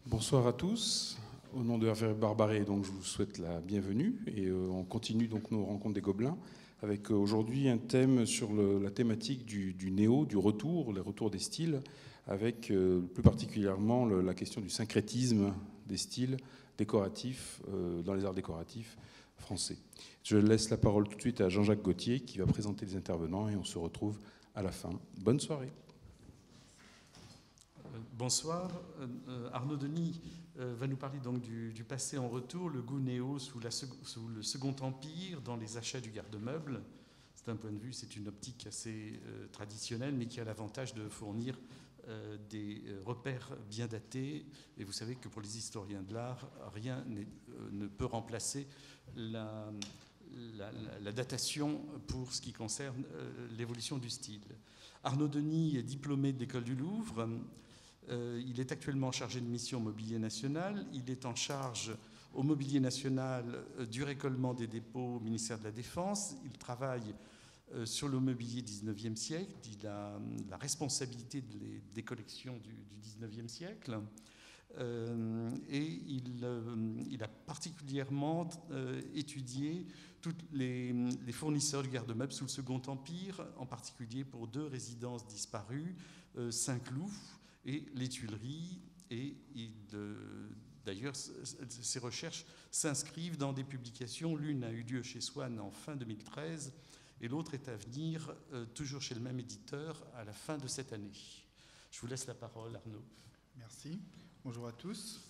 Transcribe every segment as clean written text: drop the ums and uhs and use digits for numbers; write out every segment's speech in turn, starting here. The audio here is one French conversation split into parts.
Bonsoir à tous. Au nom de Hervé Barbaret, donc, je vous souhaite la bienvenue. Et on continue donc nos rencontres des Gobelins avec aujourd'hui un thème sur la thématique du néo, du retour, les retours des styles, avec plus particulièrement la question du syncrétisme des styles décoratifs dans les arts décoratifs français. Je laisse la parole tout de suite à Jean-Jacques Gauthier qui va présenter les intervenants et on se retrouve à la fin. Bonne soirée. Bonsoir. Arnaud Denis va nous parler donc du passé en retour, le goût néo sous le Second Empire dans les achats du garde-meuble. C'est un point de vue, c'est une optique assez traditionnelle, mais qui a l'avantage de fournir des repères bien datés. Et vous savez que pour les historiens de l'art, rien ne peut remplacer la datation pour ce qui concerne l'évolution du style. Arnaud Denis est diplômé de l'École du Louvre. Il est actuellement chargé de mission au Mobilier National. Il est en charge au Mobilier National du récolement des dépôts au ministère de la Défense. Il travaille sur le mobilier 19e siècle. Il a la responsabilité des collections du 19e siècle. Et il a particulièrement étudié tous les fournisseurs du garde-meuble sous le Second Empire, en particulier pour deux résidences disparues, Saint-Cloud et les Tuileries. Et d'ailleurs, ces recherches s'inscrivent dans des publications. L'une a eu lieu chez Swann en fin 2013 et l'autre est à venir, toujours chez le même éditeur, à la fin de cette année. Je vous laisse la parole, Arnaud. Merci. Bonjour à tous.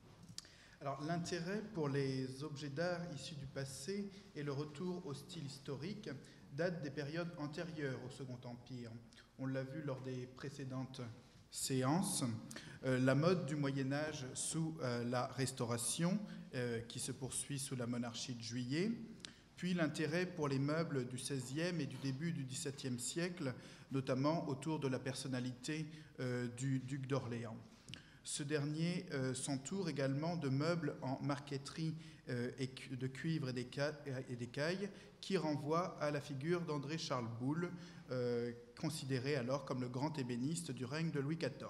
Alors, l'intérêt pour les objets d'art issus du passé et le retour au style historique date des périodes antérieures au Second Empire. On l'a vu lors des précédentes séances. La mode du Moyen-Âge sous la Restauration, qui se poursuit sous la monarchie de Juillet, puis l'intérêt pour les meubles du XVIe et du début du XVIIe siècle, notamment autour de la personnalité du duc d'Orléans. Ce dernier s'entoure également de meubles en marqueterie de cuivre et d'écaille qui renvoient à la figure d'André-Charles Boulle, considéré alors comme le grand ébéniste du règne de Louis XIV.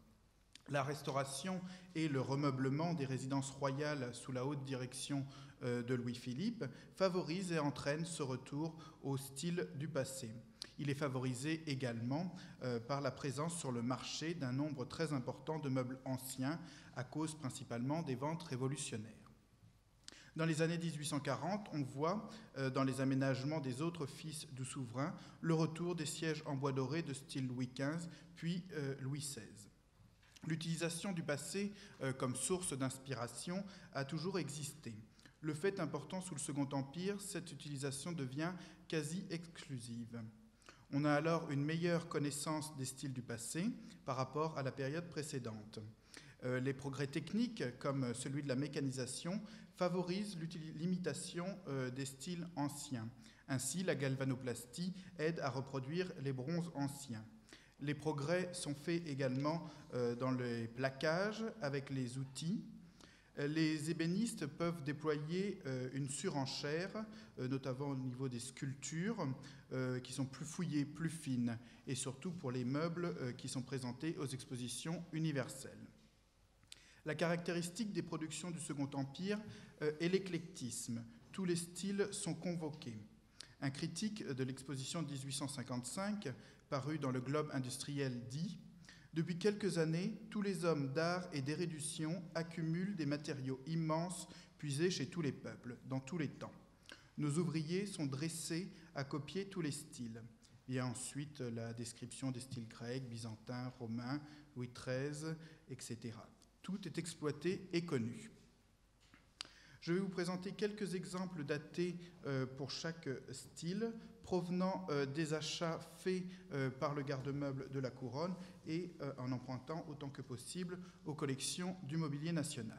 La restauration et le remeublement des résidences royales sous la haute direction de Louis-Philippe favorisent et entraînent ce retour au style du passé. Il est favorisé également par la présence sur le marché d'un nombre très important de meubles anciens, à cause principalement des ventes révolutionnaires. Dans les années 1840, on voit, dans les aménagements des autres fils du souverain, le retour des sièges en bois doré de style Louis XV, puis Louis XVI. L'utilisation du passé comme source d'inspiration a toujours existé. Le fait important sous le Second Empire, cette utilisation devient quasi exclusive. On a alors une meilleure connaissance des styles du passé par rapport à la période précédente. Les progrès techniques, comme celui de la mécanisation, favorisent l'imitation des styles anciens. Ainsi, la galvanoplastie aide à reproduire les bronzes anciens. Les progrès sont faits également dans les plaquages avec les outils. Les ébénistes peuvent déployer une surenchère, notamment au niveau des sculptures, qui sont plus fouillées, plus fines, et surtout pour les meubles qui sont présentés aux expositions universelles. La caractéristique des productions du Second Empire est l'éclectisme. Tous les styles sont convoqués. Un critique de l'exposition de 1855, paru dans le Globe industriel, dit « Depuis quelques années, tous les hommes d'art et d'érudition accumulent des matériaux immenses puisés chez tous les peuples, dans tous les temps. Nos ouvriers sont dressés à copier tous les styles. » Vient ensuite la description des styles grecs, byzantins, romains, Louis XIII, etc. Tout est exploité et connu. Je vais vous présenter quelques exemples datés pour chaque style, provenant des achats faits par le garde-meuble de la Couronne et en empruntant autant que possible aux collections du Mobilier National.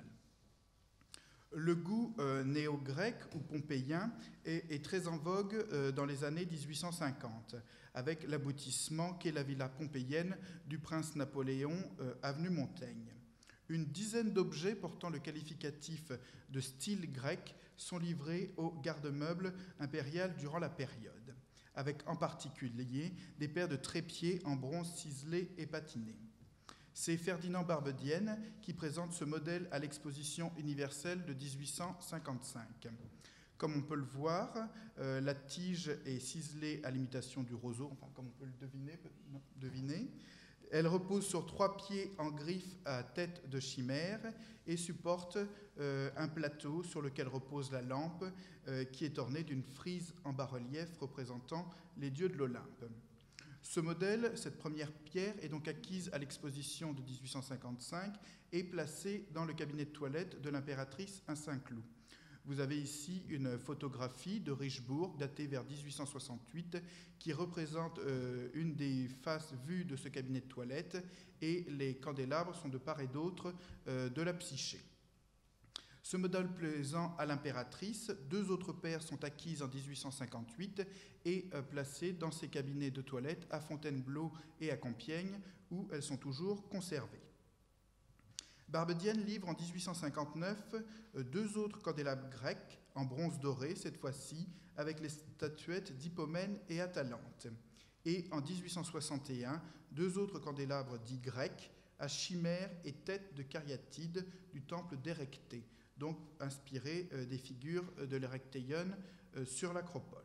Le goût néo-grec ou pompéien est très en vogue dans les années 1850, avec l'aboutissement qu'est la villa pompéienne du prince Napoléon, avenue Montaigne. Une dizaine d'objets portant le qualificatif de style grec sont livrés au garde-meuble impérial durant la période, avec en particulier des paires de trépieds en bronze ciselé et patiné. C'est Ferdinand Barbedienne qui présente ce modèle à l'exposition universelle de 1855. Comme on peut le voir, la tige est ciselée à l'imitation du roseau, enfin comme on peut le deviner. Elle repose sur 3 pieds en griffe à tête de chimère et supporte un plateau sur lequel repose la lampe qui est ornée d'une frise en bas-relief représentant les dieux de l'Olympe. Ce modèle, cette première pierre, est donc acquise à l'exposition de 1855 et placée dans le cabinet de toilette de l'impératrice à Saint-Cloud. Vous avez ici une photographie de Richebourg datée vers 1868 qui représente une des faces vues de ce cabinet de toilette et les candélabres sont de part et d'autre de la psyché. Ce modèle plaisant à l'impératrice, 2 autres paires sont acquises en 1858 et placées dans ses cabinets de toilette à Fontainebleau et à Compiègne où elles sont toujours conservées. Barbedienne livre en 1859 2 autres candélabres grecs en bronze doré, cette fois-ci avec les statuettes d'Hippomène et Atalante. Et en 1861, 2 autres candélabres dits grecs à chimère et tête de cariatide du temple d'Érecté, donc inspirés des figures de l'Érectéion sur l'acropole.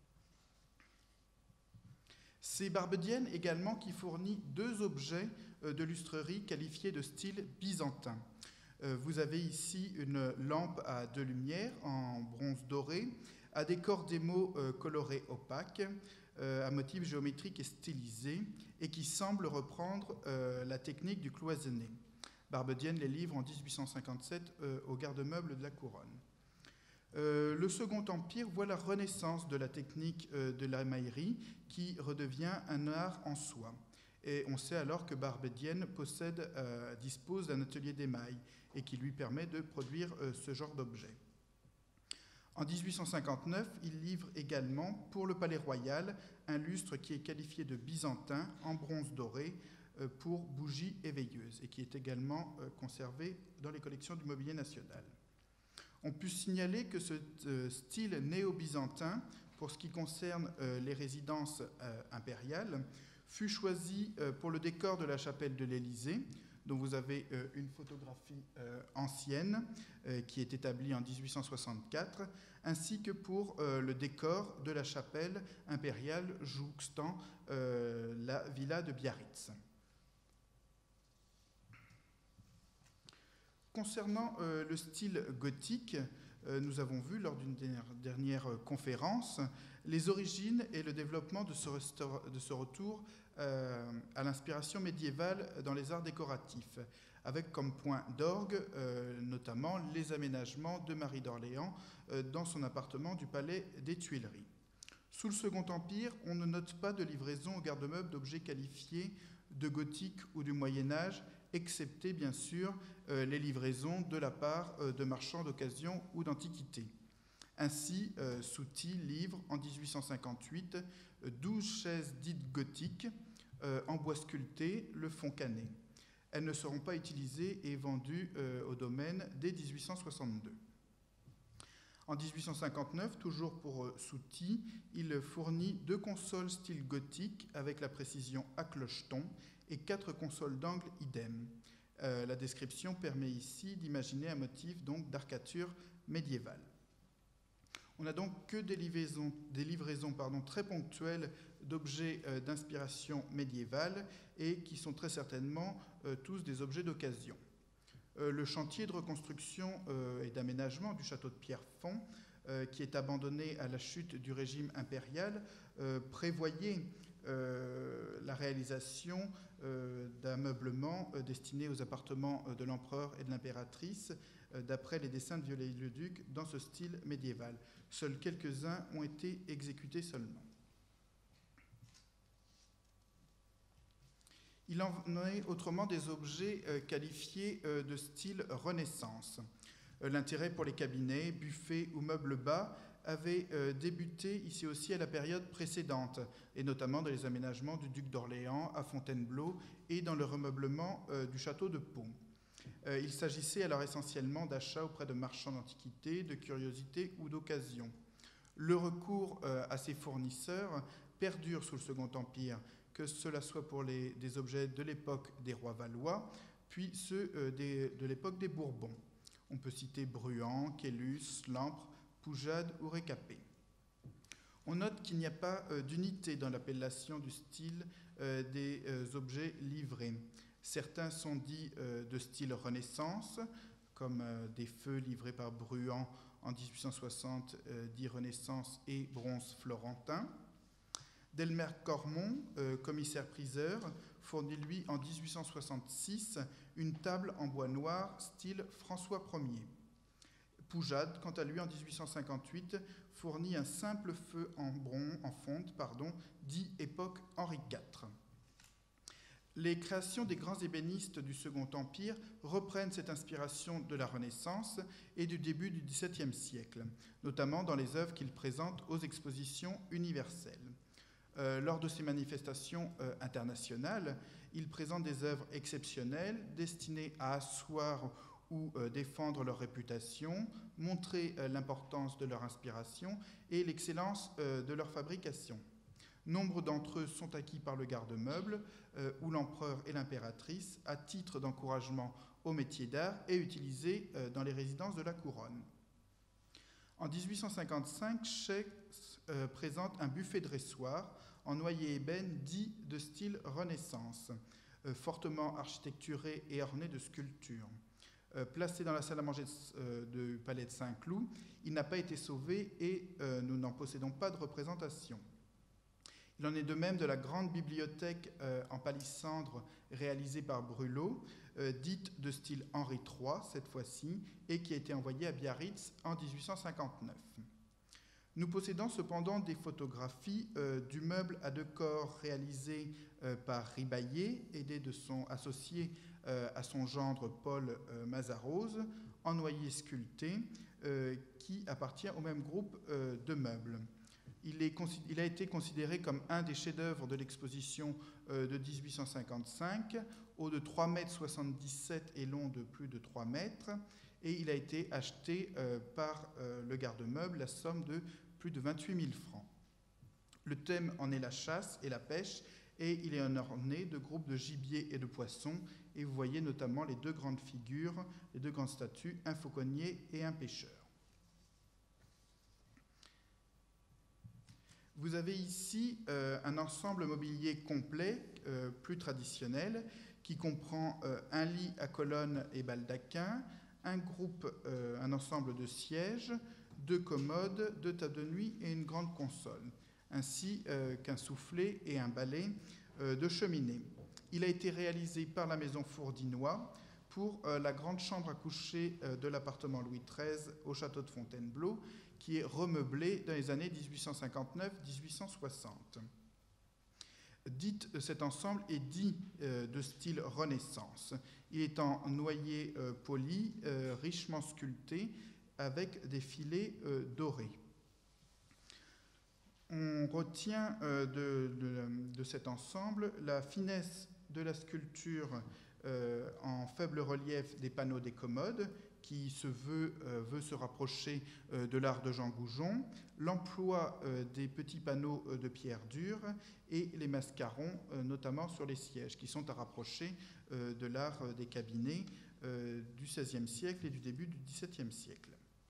C'est Barbedienne également qui fournit 2 objets de lustrerie qualifiés de style byzantin. Vous avez ici une lampe à 2 lumières en bronze doré, à décor d'émaux colorés opaques, à motif géométrique et stylisé, et qui semble reprendre la technique du cloisonné. Barbedienne les livre en 1857 au garde-meuble de la Couronne. Le Second Empire voit la renaissance de la technique de l'émaillerie qui redevient un art en soi. Et on sait alors que Barbedienne dispose d'un atelier d'émail et qui lui permet de produire ce genre d'objet. En 1859, il livre également pour le Palais Royal un lustre qui est qualifié de byzantin en bronze doré pour bougies éveilleuses et qui est également conservé dans les collections du Mobilier national. On peut signaler que ce style néo-byzantin, pour ce qui concerne les résidences impériales, fut choisi pour le décor de la chapelle de l'Élysée, dont vous avez une photographie ancienne qui est établie en 1864, ainsi que pour le décor de la chapelle impériale jouxtant la villa de Biarritz. Concernant le style gothique, nous avons vu lors d'une dernière conférence les origines et le développement de ce retour à l'inspiration médiévale dans les arts décoratifs, avec comme point d'orgue notamment les aménagements de Marie d'Orléans dans son appartement du palais des Tuileries. Sous le Second Empire, on ne note pas de livraison au garde-meuble d'objets qualifiés de gothique ou du Moyen-Âge, excepté bien sûr les livraisons de la part de marchands d'occasion ou d'antiquités. Ainsi, Souty livre en 1858 12 chaises dites gothiques en bois sculpté, le fond cané. Elles ne seront pas utilisées et vendues au domaine dès 1862. En 1859, toujours pour Souty, il fournit 2 consoles style gothique avec la précision à clocheton et 4 consoles d'angle idem. La description permet ici d'imaginer un motif donc d'arcature médiévale. On n'a donc que des livraisons très ponctuelles d'objets d'inspiration médiévale et qui sont très certainement tous des objets d'occasion. Le chantier de reconstruction et d'aménagement du château de Pierrefonds, qui est abandonné à la chute du régime impérial, prévoyait la réalisation d'ameublements destinés aux appartements de l'empereur et de l'impératrice, d'après les dessins de Viollet-le-Duc dans ce style médiéval. Seuls quelques-uns ont été exécutés seulement. Il en est autrement des objets qualifiés de style Renaissance. L'intérêt pour les cabinets, buffets ou meubles bas avait débuté ici aussi à la période précédente, et notamment dans les aménagements du duc d'Orléans à Fontainebleau et dans le remeublement du château de Pau. Il s'agissait alors essentiellement d'achats auprès de marchands d'antiquités, de curiosités ou d'occasions. Le recours à ces fournisseurs perdure sous le Second Empire, que cela soit pour des objets de l'époque des rois valois, puis ceux de l'époque des Bourbons. On peut citer Bruant, Caylus, Lampre, Poujade ou Récapé. On note qu'il n'y a pas d'unité dans l'appellation du style des objets livrés. Certains sont dits de style Renaissance, comme des feux livrés par Bruant en 1860, dit Renaissance et bronze florentin. Delmer Cormon, commissaire-priseur, fournit lui en 1866 une table en bois noir style François Ier. Poujade, quant à lui, en 1858, fournit un simple feu en fonte, dit époque Henri IV. Les créations des grands ébénistes du Second Empire reprennent cette inspiration de la Renaissance et du début du XVIIe siècle, notamment dans les œuvres qu'ils présentent aux expositions universelles. Lors de ces manifestations internationales, ils présentent des œuvres exceptionnelles destinées à asseoir ou défendre leur réputation, montrer l'importance de leur inspiration et l'excellence de leur fabrication. Nombre d'entre eux sont acquis par le garde-meuble ou l'empereur et l'impératrice à titre d'encouragement au métier d'art et utilisés dans les résidences de la couronne. En 1855, Scheck présente un buffet dressoir en noyer ébène dit de style Renaissance, fortement architecturé et orné de sculptures. Placé dans la salle à manger du palais de Saint-Cloud, il n'a pas été sauvé et nous n'en possédons pas de représentation. Il en est de même de la grande bibliothèque en palissandre réalisée par Brulot, dite de style Henri III cette fois-ci, et qui a été envoyée à Biarritz en 1859. Nous possédons cependant des photographies du meuble à deux corps réalisé par Ribaillé, aidé de son associé à son gendre Paul Mazarose, en noyer sculpté, qui appartient au même groupe de meubles. Il a été considéré comme un des chefs-d'œuvre de l'exposition de 1855, haut de 3,77 m et long de plus de 3 mètres, et il a été acheté par le garde-meuble à somme de plus de 28 000 francs. Le thème en est la chasse et la pêche, et il est orné de groupes de gibier et de poissons, et vous voyez notamment les deux grandes figures, les deux grandes statues, un fauconnier et un pêcheur. Vous avez ici un ensemble mobilier complet, plus traditionnel, qui comprend un lit à colonnes et baldaquin, un ensemble de sièges, 2 commodes, 2 tables de nuit et une grande console, ainsi qu'un soufflet et un balai de cheminée. Il a été réalisé par la maison Fourdinois pour la grande chambre à coucher de l'appartement Louis XIII au château de Fontainebleau, qui est remeublé dans les années 1859-1860. Cet ensemble est dit de style Renaissance. Il est en noyer poli, richement sculpté, avec des filets dorés. On retient de cet ensemble la finesse de la sculpture en faible relief des panneaux des commodes, qui veut se rapprocher de l'art de Jean Goujon, l'emploi des petits panneaux de pierre dure et les mascarons, notamment sur les sièges, qui sont à rapprocher de l'art des cabinets du XVIe siècle et du début du XVIIe siècle.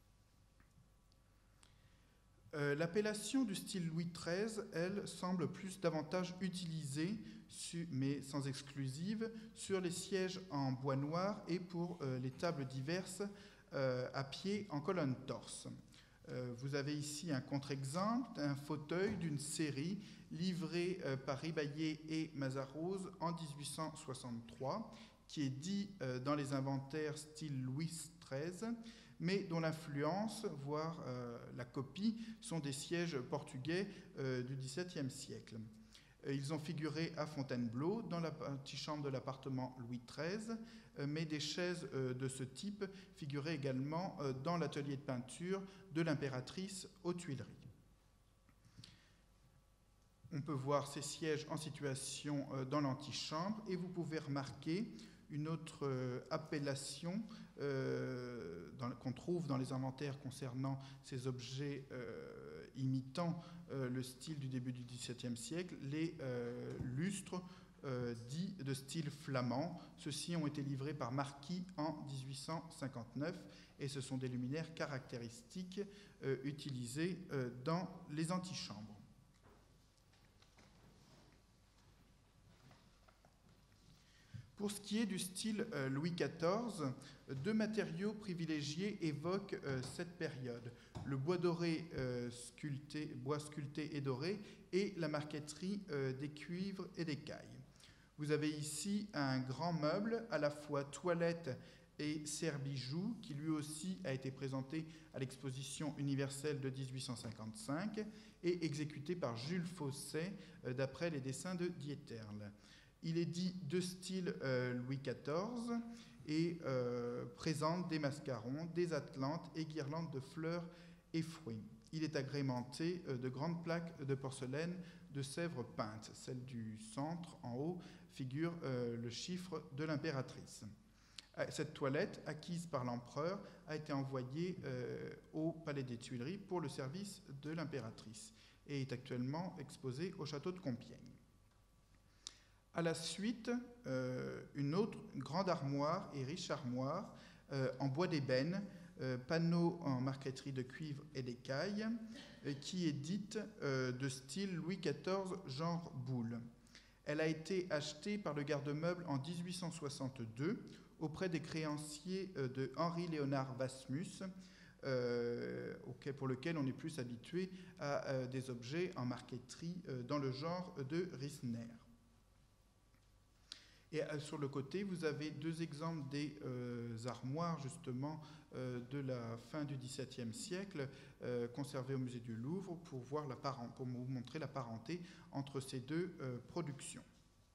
L'appellation du style Louis XIII, elle, semble davantage utilisée, mais sans exclusive, sur les sièges en bois noir et pour les tables diverses à pied en colonne torse. Vous avez ici un contre-exemple d'un fauteuil d'une série livrée par Ribaillé et Mazarose en 1863, qui est dit dans les inventaires style Louis XIII, mais dont l'influence, voire la copie, sont des sièges portugais du XVIIe siècle. Ils ont figuré à Fontainebleau, dans l'antichambre de l'appartement Louis XIII, mais des chaises de ce type figuraient également dans l'atelier de peinture de l'impératrice aux Tuileries. On peut voir ces sièges en situation dans l'antichambre, et vous pouvez remarquer une autre appellation qu'on trouve dans les inventaires concernant ces objets imitant le style du début du XVIIe siècle, les lustres dits de style flamand. Ceux-ci ont été livrés par Marquis en 1859 et ce sont des luminaires caractéristiques utilisés dans les antichambres. Pour ce qui est du style Louis XIV, deux matériaux privilégiés évoquent cette période. Le bois doré bois sculpté et doré, et la marqueterie des cuivres et des cailles. Vous avez ici un grand meuble, à la fois toilette et serre-bijoux, qui lui aussi a été présenté à l'exposition universelle de 1855 et exécuté par Jules Fosset d'après les dessins de Dieterle. Il est dit de style Louis XIV et présente des mascarons, des atlantes et guirlandes de fleurs et fruits. Il est agrémenté de grandes plaques de porcelaine de Sèvres peintes. Celle du centre, en haut, figure le chiffre de l'impératrice. Cette toilette, acquise par l'empereur, a été envoyée au Palais des Tuileries pour le service de l'impératrice et est actuellement exposée au château de Compiègne. À la suite, une autre grande armoire et riche armoire en bois d'ébène, panneaux en marqueterie de cuivre et d'écaille, qui est dite de style Louis XIV, genre boule. Elle a été achetée par le garde-meuble en 1862 auprès des créanciers de Henri-Léonard Vasmus, pour lequel on est plus habitué à des objets en marqueterie dans le genre de Risner. Et sur le côté, vous avez deux exemples des armoires, justement, de la fin du XVIIe siècle, conservées au musée du Louvre, pour vous montrer la parenté entre ces deux productions.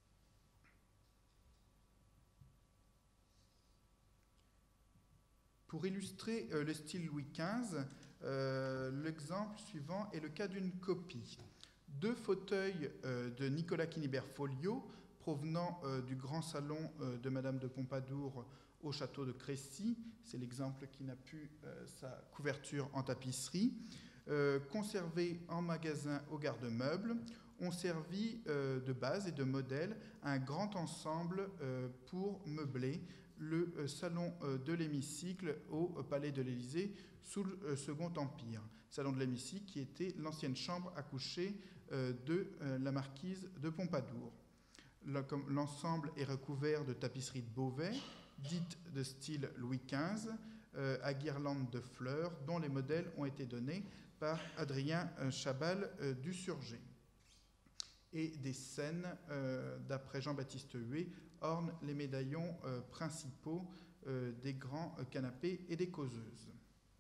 Pour illustrer le style Louis XV, l'exemple suivant est le cas d'une copie. Deux fauteuils de Nicolas Quinibert-Folliot, provenant du grand salon de Madame de Pompadour au château de Crécy. C'est l'exemple qui n'a plus sa couverture en tapisserie. Conservés en magasin au garde-meubles, ont servi de base et de modèle à un grand ensemble pour meubler le salon de l'hémicycle au Palais de l'Élysée sous le Second Empire. Salon de l'hémicycle qui était l'ancienne chambre à coucher de la marquise de Pompadour. L'ensemble est recouvert de tapisserie de Beauvais, dite de style Louis XV, à guirlandes de fleurs, dont les modèles ont été donnés par Adrien Chabal du Surgé. Et des scènes, d'après Jean-Baptiste Huet, ornent les médaillons principaux des grands canapés et des causeuses.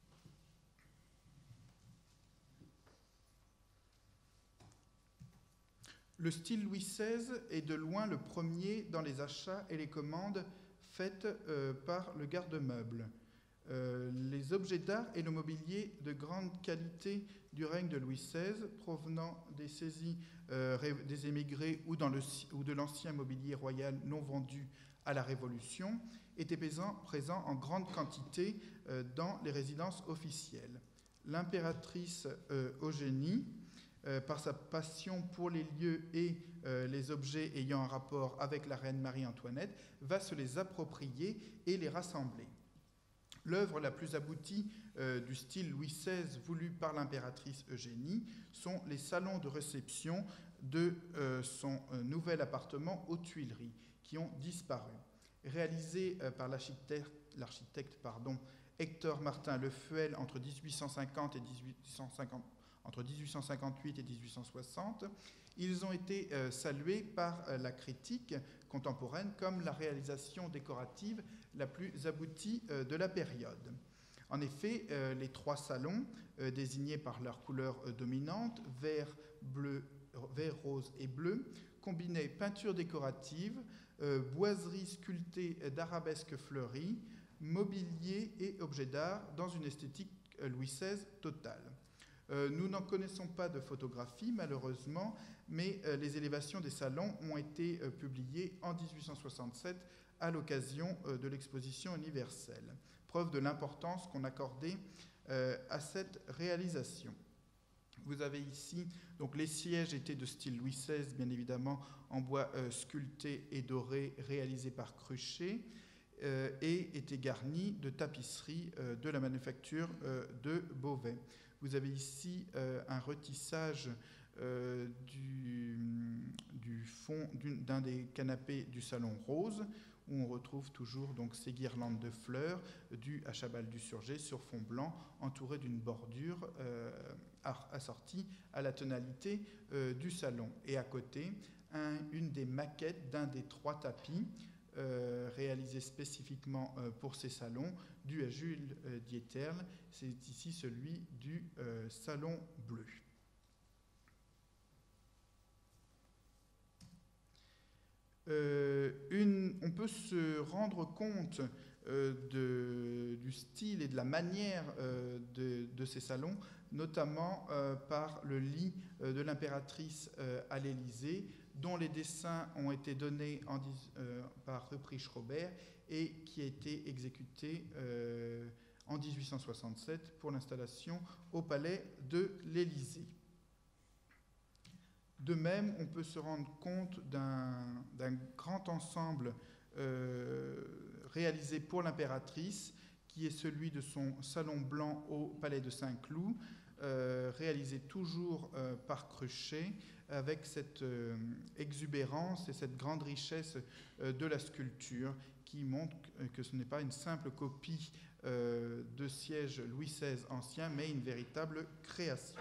Le style Louis XVI est de loin le premier dans les achats et les commandes faites par le garde-meuble. Les objets d'art et le mobilier de grande qualité du règne de Louis XVI, provenant des saisies des émigrés ou de l'ancien mobilier royal non vendu à la Révolution, étaient présents en grande quantité dans les résidences officielles. L'impératrice Eugénie, par sa passion pour les lieux et les objets ayant un rapport avec la reine Marie-Antoinette, va se les approprier et les rassembler. L'œuvre la plus aboutie du style Louis XVI voulu par l'impératrice Eugénie sont les salons de réception de son nouvel appartement aux Tuileries, qui ont disparu. Réalisés par l'architecte Hector Martin Lefeuille entre 1858 et 1860, ils ont été salués par la critique contemporaine comme la réalisation décorative la plus aboutie de la période. En effet, les trois salons, désignés par leur couleur dominante, vert, rose et bleu, combinaient peinture décorative, boiserie sculptée d'arabesques fleuries, mobilier et objets d'art dans une esthétique Louis XVI totale. Nous n'en connaissons pas de photographie, malheureusement, mais les élévations des salons ont été publiées en 1867 à l'occasion de l'exposition universelle. Preuve de l'importance qu'on accordait à cette réalisation. Vous avez ici, donc les sièges étaient de style Louis XVI, bien évidemment, en bois sculpté et doré, réalisé par Cruchet, et étaient garnis de tapisseries de la manufacture de Beauvais. Vous avez ici un retissage du fond d'un des canapés du salon rose, où on retrouve toujours donc ces guirlandes de fleurs dues à Chabal-du-Surgé sur fond blanc, entourées d'une bordure assortie à la tonalité du salon. Et à côté, une des maquettes d'un des 3 tapis réalisés spécifiquement pour ces salons, dû à Jules Dieterle. C'est ici celui du Salon Bleu. On peut se rendre compte du style et de la manière de ces salons, notamment par le lit de l'impératrice à l'Élysée, dont les dessins ont été donnés par Ruprecht-Robert et qui a été exécuté en 1867 pour l'installation au palais de l'Élysée. De même, on peut se rendre compte d'un grand ensemble réalisé pour l'impératrice, qui est celui de son salon blanc au palais de Saint-Cloud, réalisé toujours par Cruchet, avec cette exubérance et cette grande richesse de la sculpture, qui montre que ce n'est pas une simple copie de siège Louis XVI ancien, mais une véritable création.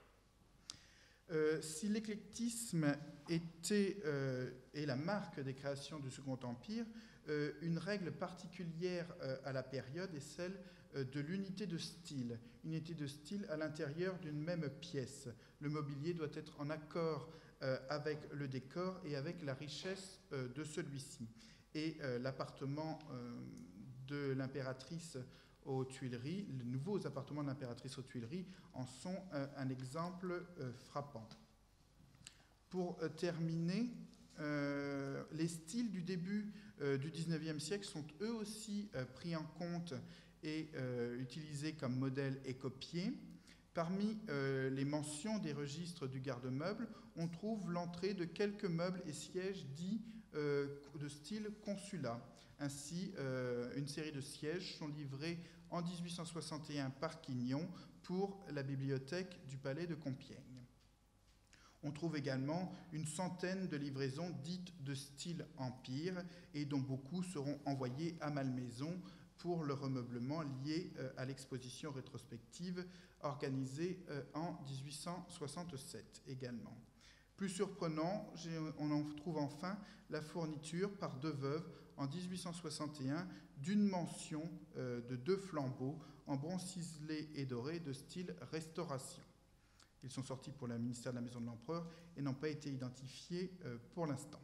Si l'éclectisme est la marque des créations du Second Empire, une règle particulière à la période est celle de l'unité de style. Unité de style à l'intérieur d'une même pièce. Le mobilier doit être en accord avec le décor et avec la richesse de celui-ci. Et l'appartement de l'impératrice aux Tuileries, les nouveaux appartements de l'impératrice aux Tuileries en sont un exemple frappant. Pour terminer, les styles du début du XIXe siècle sont eux aussi pris en compte et utilisés comme modèle et copiés. Parmi les mentions des registres du garde-meuble, on trouve l'entrée de quelques meubles et sièges dits de style consulat. Ainsi, une série de sièges sont livrés en 1861 par Quignon pour la bibliothèque du palais de Compiègne. On trouve également une centaine de livraisons dites de style empire et dont beaucoup seront envoyées à Malmaison pour le remeublement lié à l'exposition rétrospective organisée en 1867 également. Plus surprenant, on en trouve enfin la fourniture par Deveuve en 1861 d'une mention de 2 flambeaux en bronze ciselé et doré de style restauration. Ils sont sortis pour le ministère de la Maison de l'Empereur et n'ont pas été identifiés pour l'instant.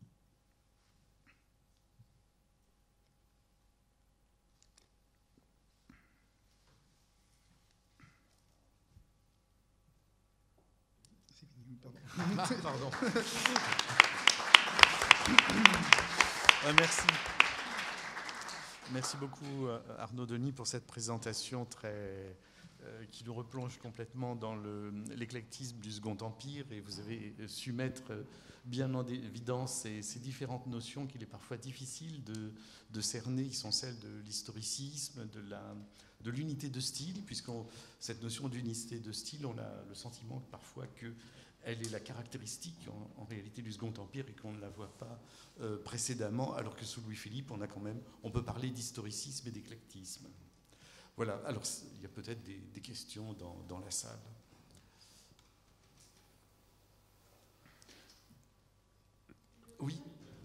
C'est fini, pardon. Pardon. Merci. Merci beaucoup Arnaud Denis pour cette présentation qui nous replonge complètement dans l'éclectisme du Second Empire, et vous avez su mettre bien en évidence ces différentes notions qu'il est parfois difficile de cerner, qui sont celles de l'historicisme, de l'unité de style, puisque cette notion d'unité de style, on a le sentiment parfois qu'elle est la caractéristique en réalité du Second Empire et qu'on ne la voit pas précédemment, alors que sous Louis-Philippe, on peut parler d'historicisme et d'éclectisme. Voilà, alors il y a peut-être des questions dans la salle. Oui.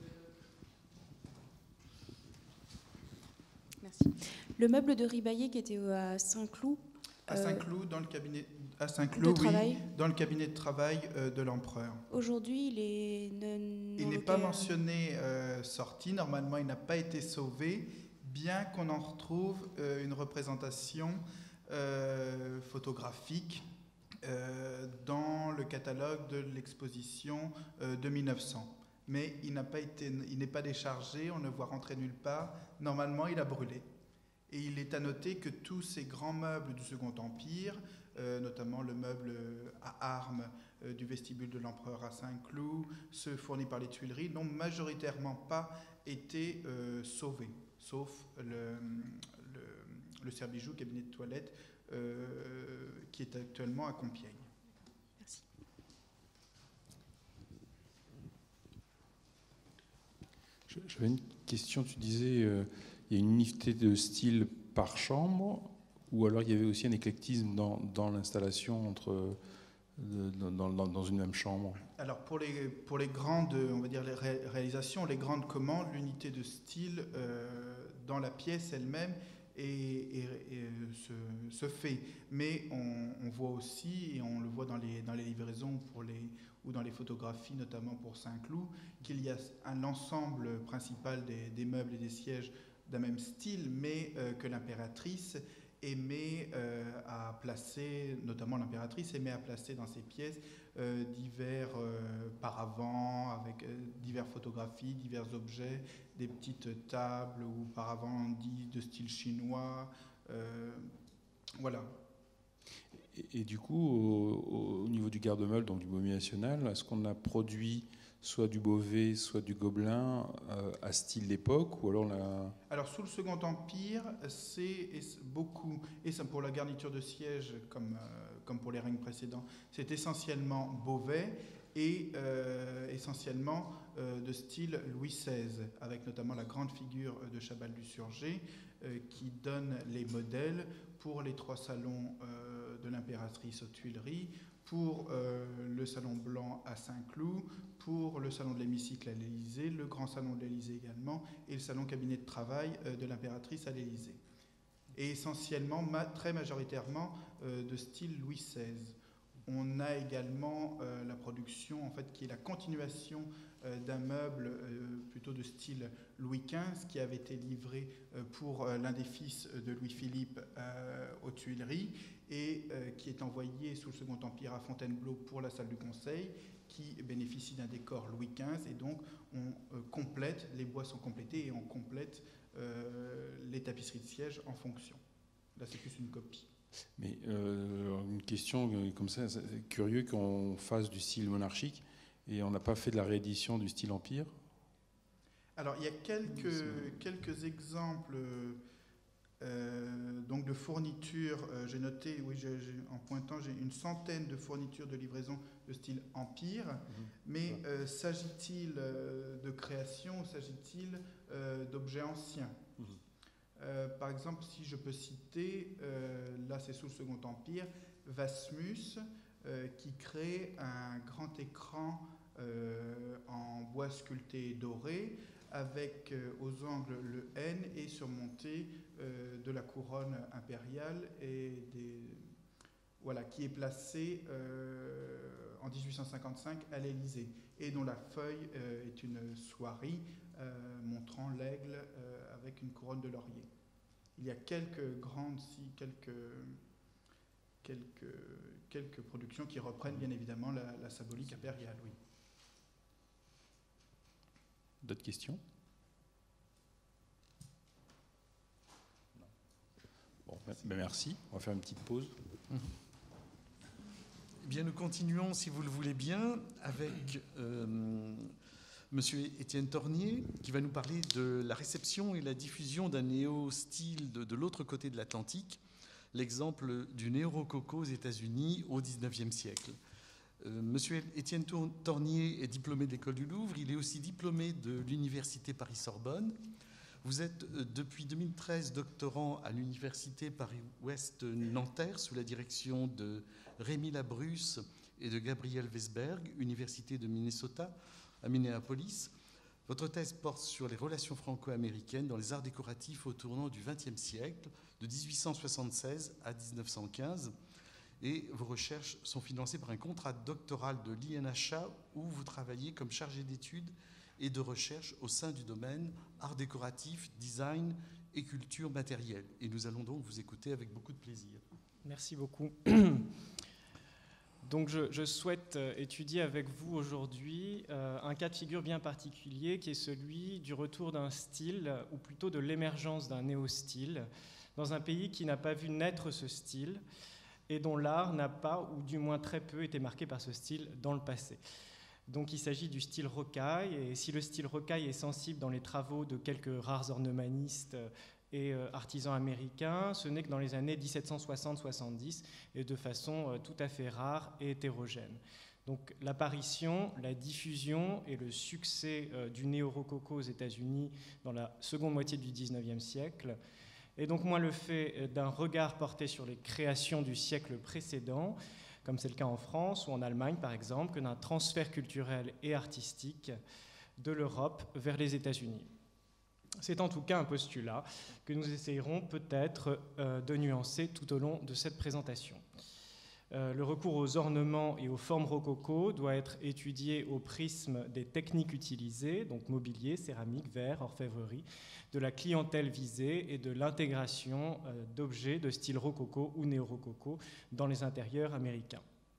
Merci. Le meuble de Ribaillé qui était à Saint-Cloud. À Saint-Cloud, dans le cabinet dans le cabinet de travail de l'empereur. Aujourd'hui, il n'est pas mentionné sorti. Normalement, il n'a pas été sauvé, bien qu'on en retrouve une représentation photographique dans le catalogue de l'exposition de 1900. Mais il n'est pas déchargé, on ne le voit rentrer nulle part. Normalement, il a brûlé. Et il est à noter que tous ces grands meubles du Second Empire notamment le meuble à armes du vestibule de l'Empereur à Saint-Cloud, ceux fournis par les Tuileries, n'ont majoritairement pas été sauvés, sauf le Servijou, cabinet de toilette, qui est actuellement à Compiègne. Merci. J'avais une question, tu disais il y a une unité de style par chambre, ou alors il y avait aussi un éclectisme dans l'installation dans une même chambre? Alors pour les grandes, on va dire les réalisations, les grandes commandes, l'unité de style dans la pièce elle-même se fait. Mais on voit aussi, et on le voit dans les livraisons ou dans les photographies, notamment pour Saint-Cloud, qu'il y a un ensemble principal des meubles et des sièges d'un même style, mais que l'impératrice aimait à placer, notamment l'impératrice aimait à placer dans ses pièces divers paravents avec diverses photographies, divers objets, des petites tables ou paravents dits de style chinois, voilà. Et du coup, au niveau du garde-meuble, donc du mobilier national, est-ce qu'on a produit soit du Beauvais, soit du Gobelin à style d'époque, ou alors Alors sous le Second Empire, c'est beaucoup, et ça pour la garniture de siège comme pour les règnes précédents, c'est essentiellement Beauvais et essentiellement de style Louis XVI, avec notamment la grande figure de Chabal du Surgé qui donne les modèles pour les 3 salons de l'impératrice aux Tuileries, pour le salon blanc à Saint-Cloud, pour le salon de l'hémicycle à l'Élysée, le grand salon de l'Élysée également, et le salon cabinet de travail de l'impératrice à l'Élysée. Et essentiellement, très majoritairement, de style Louis XVI. On a également la production, en fait, qui est la continuation d'un meuble plutôt de style Louis XV, qui avait été livré pour l'un des fils de Louis-Philippe aux Tuileries, et qui est envoyé sous le Second Empire à Fontainebleau pour la salle du Conseil, qui bénéficie d'un décor Louis XV, et donc on complète, les bois sont complétés et on complète les tapisseries de siège en fonction. Là, c'est plus une copie. Mais une question comme ça, c'est curieux qu'on fasse du style monarchique et on n'a pas fait de la réédition du style empire. Alors, il y a quelques exemples donc de fournitures. J'ai noté, oui, en pointant, j'ai une centaine de fournitures de livraison de style empire. Mais s'agit-il de création ou s'agit-il d'objets anciens? Par exemple, si je peux citer, là c'est sous le Second Empire, Vasmus, qui crée un grand écran en bois sculpté doré, avec aux angles le N et surmonté de la couronne impériale, et qui est placé en 1855 à l'Élysée, et dont la feuille est une soierie montrant l'aigle avec une couronne de laurier. Il y a quelques productions qui reprennent bien évidemment la symbolique impériale, oui. D'autres questions? Bon, ben merci. On va faire une petite pause. Eh bien, nous continuons, si vous le voulez bien, avec Monsieur Étienne Tornier, qui va nous parler de la réception et la diffusion d'un néo-style de l'autre côté de l'Atlantique, l'exemple du néo-rococo aux États-Unis au XIXe siècle. Monsieur Étienne Tornier est diplômé de l'École du Louvre, il est aussi diplômé de l'Université Paris-Sorbonne. Vous êtes depuis 2013 doctorant à l'Université Paris-Ouest Nanterre sous la direction de Rémi Labrusse et de Gabriel Weisberg, Université de Minnesota à Minneapolis. Votre thèse porte sur les relations franco-américaines dans les arts décoratifs au tournant du XXe siècle, de 1876 à 1915. Et vos recherches sont financées par un contrat doctoral de l'INHA où vous travaillez comme chargé d'études et de recherche au sein du domaine art décoratif, design et culture matérielle. Et nous allons donc vous écouter avec beaucoup de plaisir. Merci beaucoup. Donc je souhaite étudier avec vous aujourd'hui un cas de figure bien particulier qui est celui du retour d'un style, ou plutôt de l'émergence d'un néo-style, dans un pays qui n'a pas vu naître ce style, et dont l'art n'a pas, ou du moins très peu, été marqué par ce style dans le passé. Donc il s'agit du style rocaille, et si le style rocaille est sensible dans les travaux de quelques rares ornemanistes et artisans américains, ce n'est que dans les années 1760-70 et de façon tout à fait rare et hétérogène. Donc l'apparition, la diffusion et le succès du néo-rococo aux États-Unis dans la seconde moitié du XIXe siècle est donc moins le fait d'un regard porté sur les créations du siècle précédent, comme c'est le cas en France ou en Allemagne par exemple, que d'un transfert culturel et artistique de l'Europe vers les États-Unis. C'est en tout cas un postulat que nous essayerons peut-être de nuancer tout au long de cette présentation. Le recours aux ornements et aux formes rococo doit être étudié au prisme des techniques utilisées, donc mobilier, céramique, verre, orfèvrerie, de la clientèle visée et de l'intégration d'objets de style rococo ou néo-rococo dans les intérieurs américains.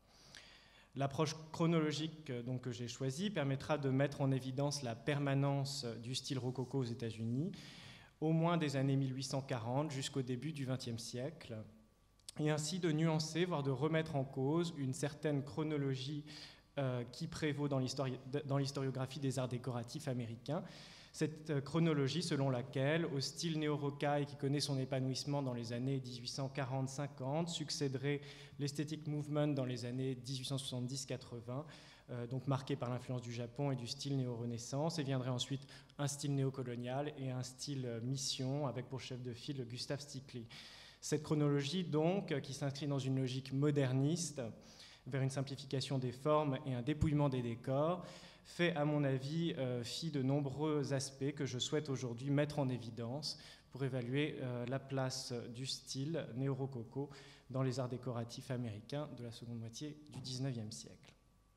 L'approche chronologique donc, que j'ai choisie permettra de mettre en évidence la permanence du style rococo aux États-Unis, au moins des années 1840 jusqu'au début du XXe siècle, et ainsi de nuancer, voire de remettre en cause une certaine chronologie qui prévaut dans l'historiographie des arts décoratifs américains. Cette chronologie selon laquelle, au style néo-rocaille qui connaît son épanouissement dans les années 1840-50, succéderait l'Aesthetic Movement dans les années 1870-80, donc marqué par l'influence du Japon et du style néo-renaissance, et viendrait ensuite un style néocolonial et un style mission, avec pour chef de file Gustav Stickley. Cette chronologie, donc, qui s'inscrit dans une logique moderniste, vers une simplification des formes et un dépouillement des décors, fait, à mon avis, fi de nombreux aspects que je souhaite aujourd'hui mettre en évidence pour évaluer la place du style néo-rococo dans les arts décoratifs américains de la seconde moitié du XIXe siècle.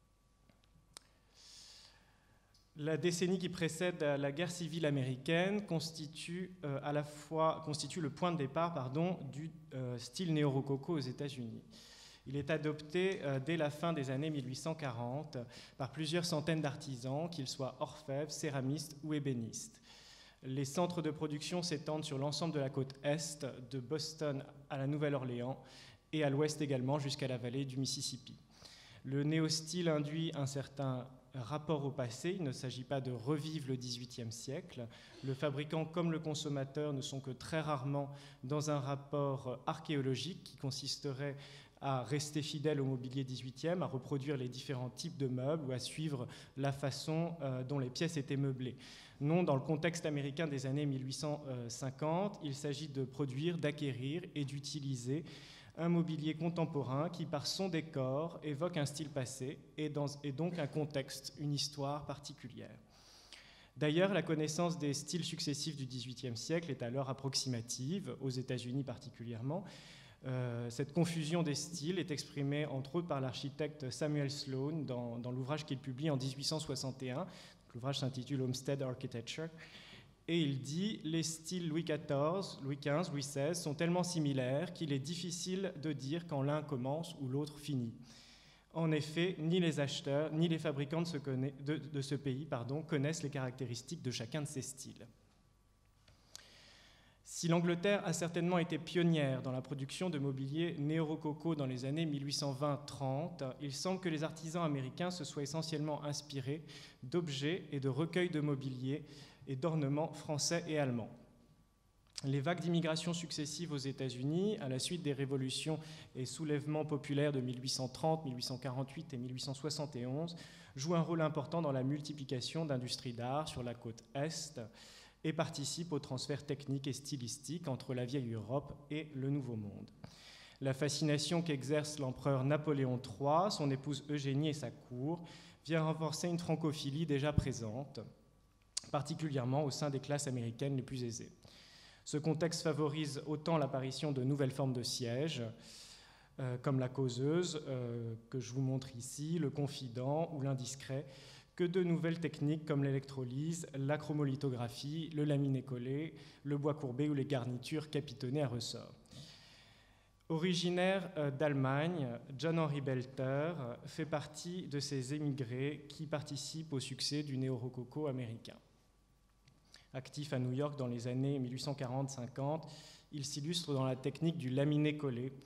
La décennie qui précède la guerre civile américaine constitue le point de départ du style néo-rococo aux États-Unis. Il est adopté dès la fin des années 1840 par plusieurs centaines d'artisans, qu'ils soient orfèvres, céramistes ou ébénistes. Les centres de production s'étendent sur l'ensemble de la côte est, de Boston à la Nouvelle-Orléans, et à l'ouest également jusqu'à la vallée du Mississippi. Le néo-style induit un certain rapport au passé. Il ne s'agit pas de revivre le XVIIIe siècle. Le fabricant comme le consommateur ne sont que très rarement dans un rapport archéologique qui consisterait à rester fidèle au mobilier XVIIIe, à reproduire les différents types de meubles ou à suivre la façon dont les pièces étaient meublées. Non, dans le contexte américain des années 1850, il s'agit de produire, d'acquérir et d'utiliser un mobilier contemporain qui, par son décor, évoque un style passé et donc un contexte, une histoire particulière. D'ailleurs, la connaissance des styles successifs du XVIIIe siècle est alors approximative, aux États-Unis particulièrement. Cette confusion des styles est exprimée entre autres par l'architecte Samuel Sloan dans l'ouvrage qu'il publie en 1861. L'ouvrage s'intitule Homestead Architecture. Et il dit « Les styles Louis XIV, Louis XV, Louis XVI sont tellement similaires qu'il est difficile de dire quand l'un commence ou l'autre finit. En effet, ni les acheteurs ni les fabricants de ce pays connaissent les caractéristiques de chacun de ces styles. » Si l'Angleterre a certainement été pionnière dans la production de mobilier néo-rococo dans les années 1820-30, il semble que les artisans américains se soient essentiellement inspirés d'objets et de recueils de mobilier et d'ornements français et allemands. Les vagues d'immigration successives aux États-Unis, à la suite des révolutions et soulèvements populaires de 1830, 1848 et 1871, jouent un rôle important dans la multiplication d'industries d'art sur la côte Est et participent au transfert technique et stylistique entre la vieille Europe et le Nouveau Monde. La fascination qu'exerce l'empereur Napoléon III, son épouse Eugénie et sa cour vient renforcer une francophilie déjà présente, particulièrement au sein des classes américaines les plus aisées. Ce contexte favorise autant l'apparition de nouvelles formes de sièges, comme la causeuse, que je vous montre ici, le confident ou l'indiscret, que de nouvelles techniques comme l'électrolyse, la chromolithographie, le laminé-collé, le bois courbé ou les garnitures capitonnées à ressort. Originaire d'Allemagne, John Henry Belter fait partie de ces émigrés qui participent au succès du néo-rococo américain. Actif à New York dans les années 1840-50, il s'illustre dans la technique du laminé-collé,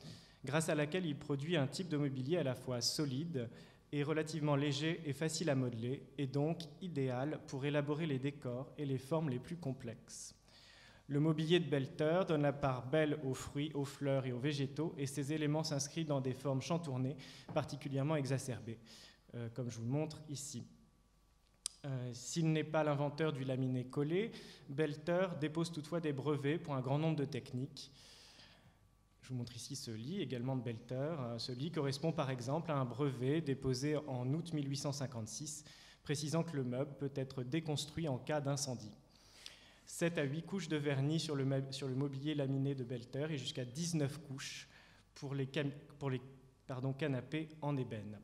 grâce à laquelle il produit un type de mobilier à la fois solide et relativement léger et facile à modeler, et donc idéal pour élaborer les décors et les formes les plus complexes. Le mobilier de Belter donne la part belle aux fruits, aux fleurs et aux végétaux, et ces éléments s'inscrivent dans des formes chantournées particulièrement exacerbées, comme je vous le montre ici. S'il n'est pas l'inventeur du laminé collé, Belter dépose toutefois des brevets pour un grand nombre de techniques. Je vous montre ici ce lit, également de Belter. Ce lit correspond par exemple à un brevet déposé en août 1856, précisant que le meuble peut être déconstruit en cas d'incendie. 7 à 8 couches de vernis sur le mobilier laminé de Belter et jusqu'à 19 couches pour les canapés en ébène.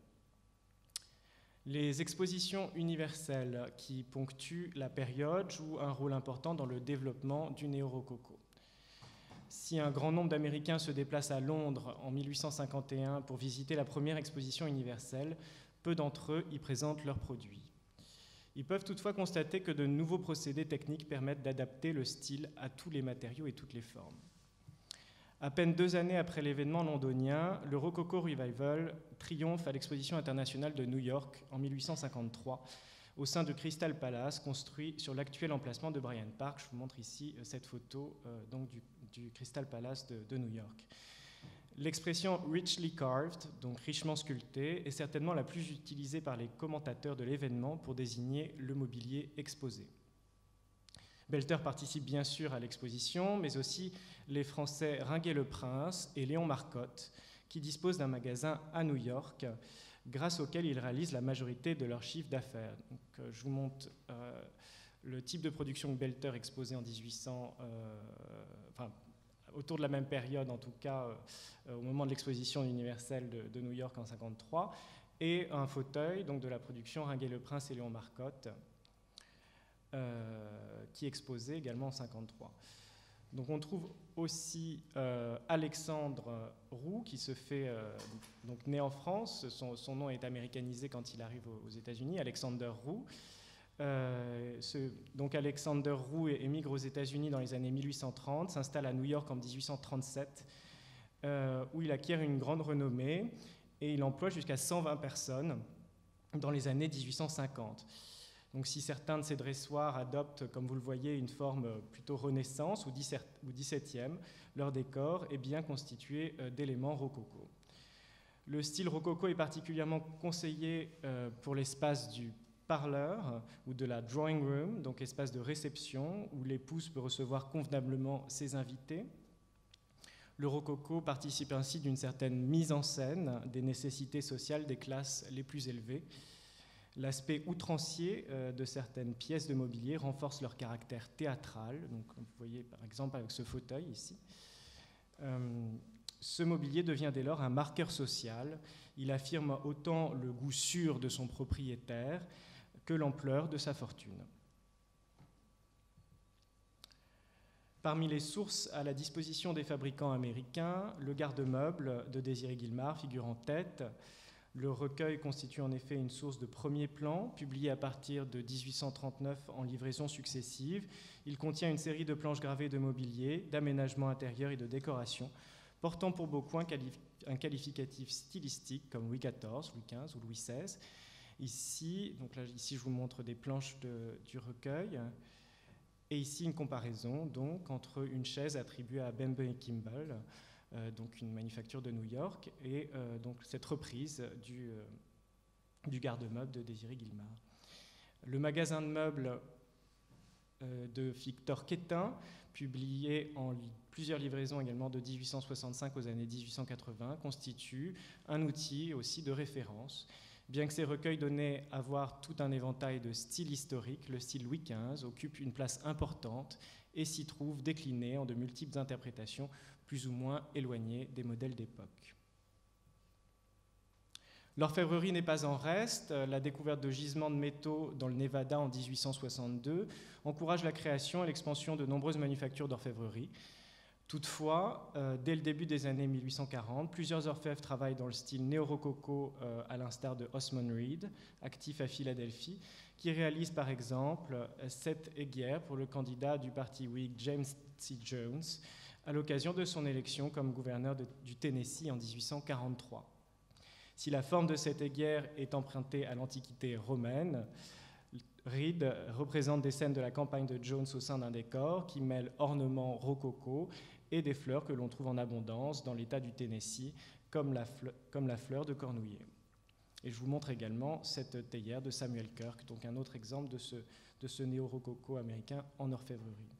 Les expositions universelles qui ponctuent la période jouent un rôle important dans le développement du néo-rococo. Si un grand nombre d'Américains se déplacent à Londres en 1851 pour visiter la première exposition universelle, peu d'entre eux y présentent leurs produits. Ils peuvent toutefois constater que de nouveaux procédés techniques permettent d'adapter le style à tous les matériaux et toutes les formes. À peine 2 années après l'événement londonien, le Rococo Revival triomphe à l'exposition internationale de New York en 1853 au sein du Crystal Palace, construit sur l'actuel emplacement de Bryant Park. Je vous montre ici cette photo donc du Crystal Palace de New York. L'expression richly carved, donc richement sculpté, est certainement la plus utilisée par les commentateurs de l'événement pour désigner le mobilier exposé. Belter participe bien sûr à l'exposition, mais aussi les Français Ringuet-le-Prince et Léon Marcotte, qui disposent d'un magasin à New York, grâce auquel ils réalisent la majorité de leur chiffre d'affaires. Je vous montre le type de production que Belter exposait en 1800, autour de la même période, en tout cas au moment de l'exposition universelle de New York en 1953, et un fauteuil donc de la production Ringuet-le-Prince et Léon Marcotte, qui exposait également en 1953. Donc on trouve aussi Alexandre Roux, qui se fait donc né en France. Son nom est américanisé quand il arrive aux États-Unis, Alexander Roux. Donc Alexander Roux émigre aux États-Unis dans les années 1830, s'installe à New York en 1837, où il acquiert une grande renommée et il emploie jusqu'à 120 personnes dans les années 1850. Donc si certains de ces dressoirs adoptent, comme vous le voyez, une forme plutôt Renaissance ou 17e, leur décor est bien constitué d'éléments rococo. Le style rococo est particulièrement conseillé pour l'espace du parleur ou de la drawing room, donc espace de réception où l'épouse peut recevoir convenablement ses invités. Le rococo participe ainsi d'une certaine mise en scène des nécessités sociales des classes les plus élevées. L'aspect outrancier de certaines pièces de mobilier renforce leur caractère théâtral, donc vous voyez par exemple avec ce fauteuil ici. Ce mobilier devient dès lors un marqueur social. Il affirme autant le goût sûr de son propriétaire que l'ampleur de sa fortune. Parmi les sources à la disposition des fabricants américains, le garde-meuble de Désiré Guillemard figure en tête. Le recueil constitue en effet une source de premier plan, publié à partir de 1839 en livraisons successives. Il contient une série de planches gravées de mobilier, d'aménagement intérieur et de décoration, portant pour beaucoup un qualificatif stylistique comme Louis XIV, Louis XV ou Louis XVI. Ici, je vous montre des planches du recueil. Et ici, une comparaison donc, entre une chaise attribuée à Bembe & Kimball, donc une manufacture de New York, et donc cette reprise du garde-meuble de Désiré Guillemard. Le magasin de meubles de Victor Quétin, publié en plusieurs livraisons également de 1865 aux années 1880, constitue un outil aussi de référence. Bien que ces recueils donnaient à voir tout un éventail de styles historiques, le style Louis XV occupe une place importante et s'y trouve décliné en de multiples interprétations plus ou moins éloignées des modèles d'époque. L'orfèvrerie n'est pas en reste. La découverte de gisements de métaux dans le Nevada en 1862 encourage la création et l'expansion de nombreuses manufactures d'orfèvrerie. Toutefois, dès le début des années 1840, plusieurs orfèvres travaillent dans le style néo-rococo à l'instar de Osmond Reed, actif à Philadelphie, qui réalise par exemple 7 aiguières pour le candidat du parti Whig James C. Jones à l'occasion de son élection comme gouverneur du Tennessee en 1843. Si la forme de cette aiguille est empruntée à l'Antiquité romaine, Reed représente des scènes de la campagne de Jones au sein d'un décor qui mêle ornements rococo et des fleurs que l'on trouve en abondance dans l'État du Tennessee, comme la fleur de cornouiller. Et je vous montre également cette théière de Samuel Kirk, donc un autre exemple de ce néo-rococo américain en orfèvrerie.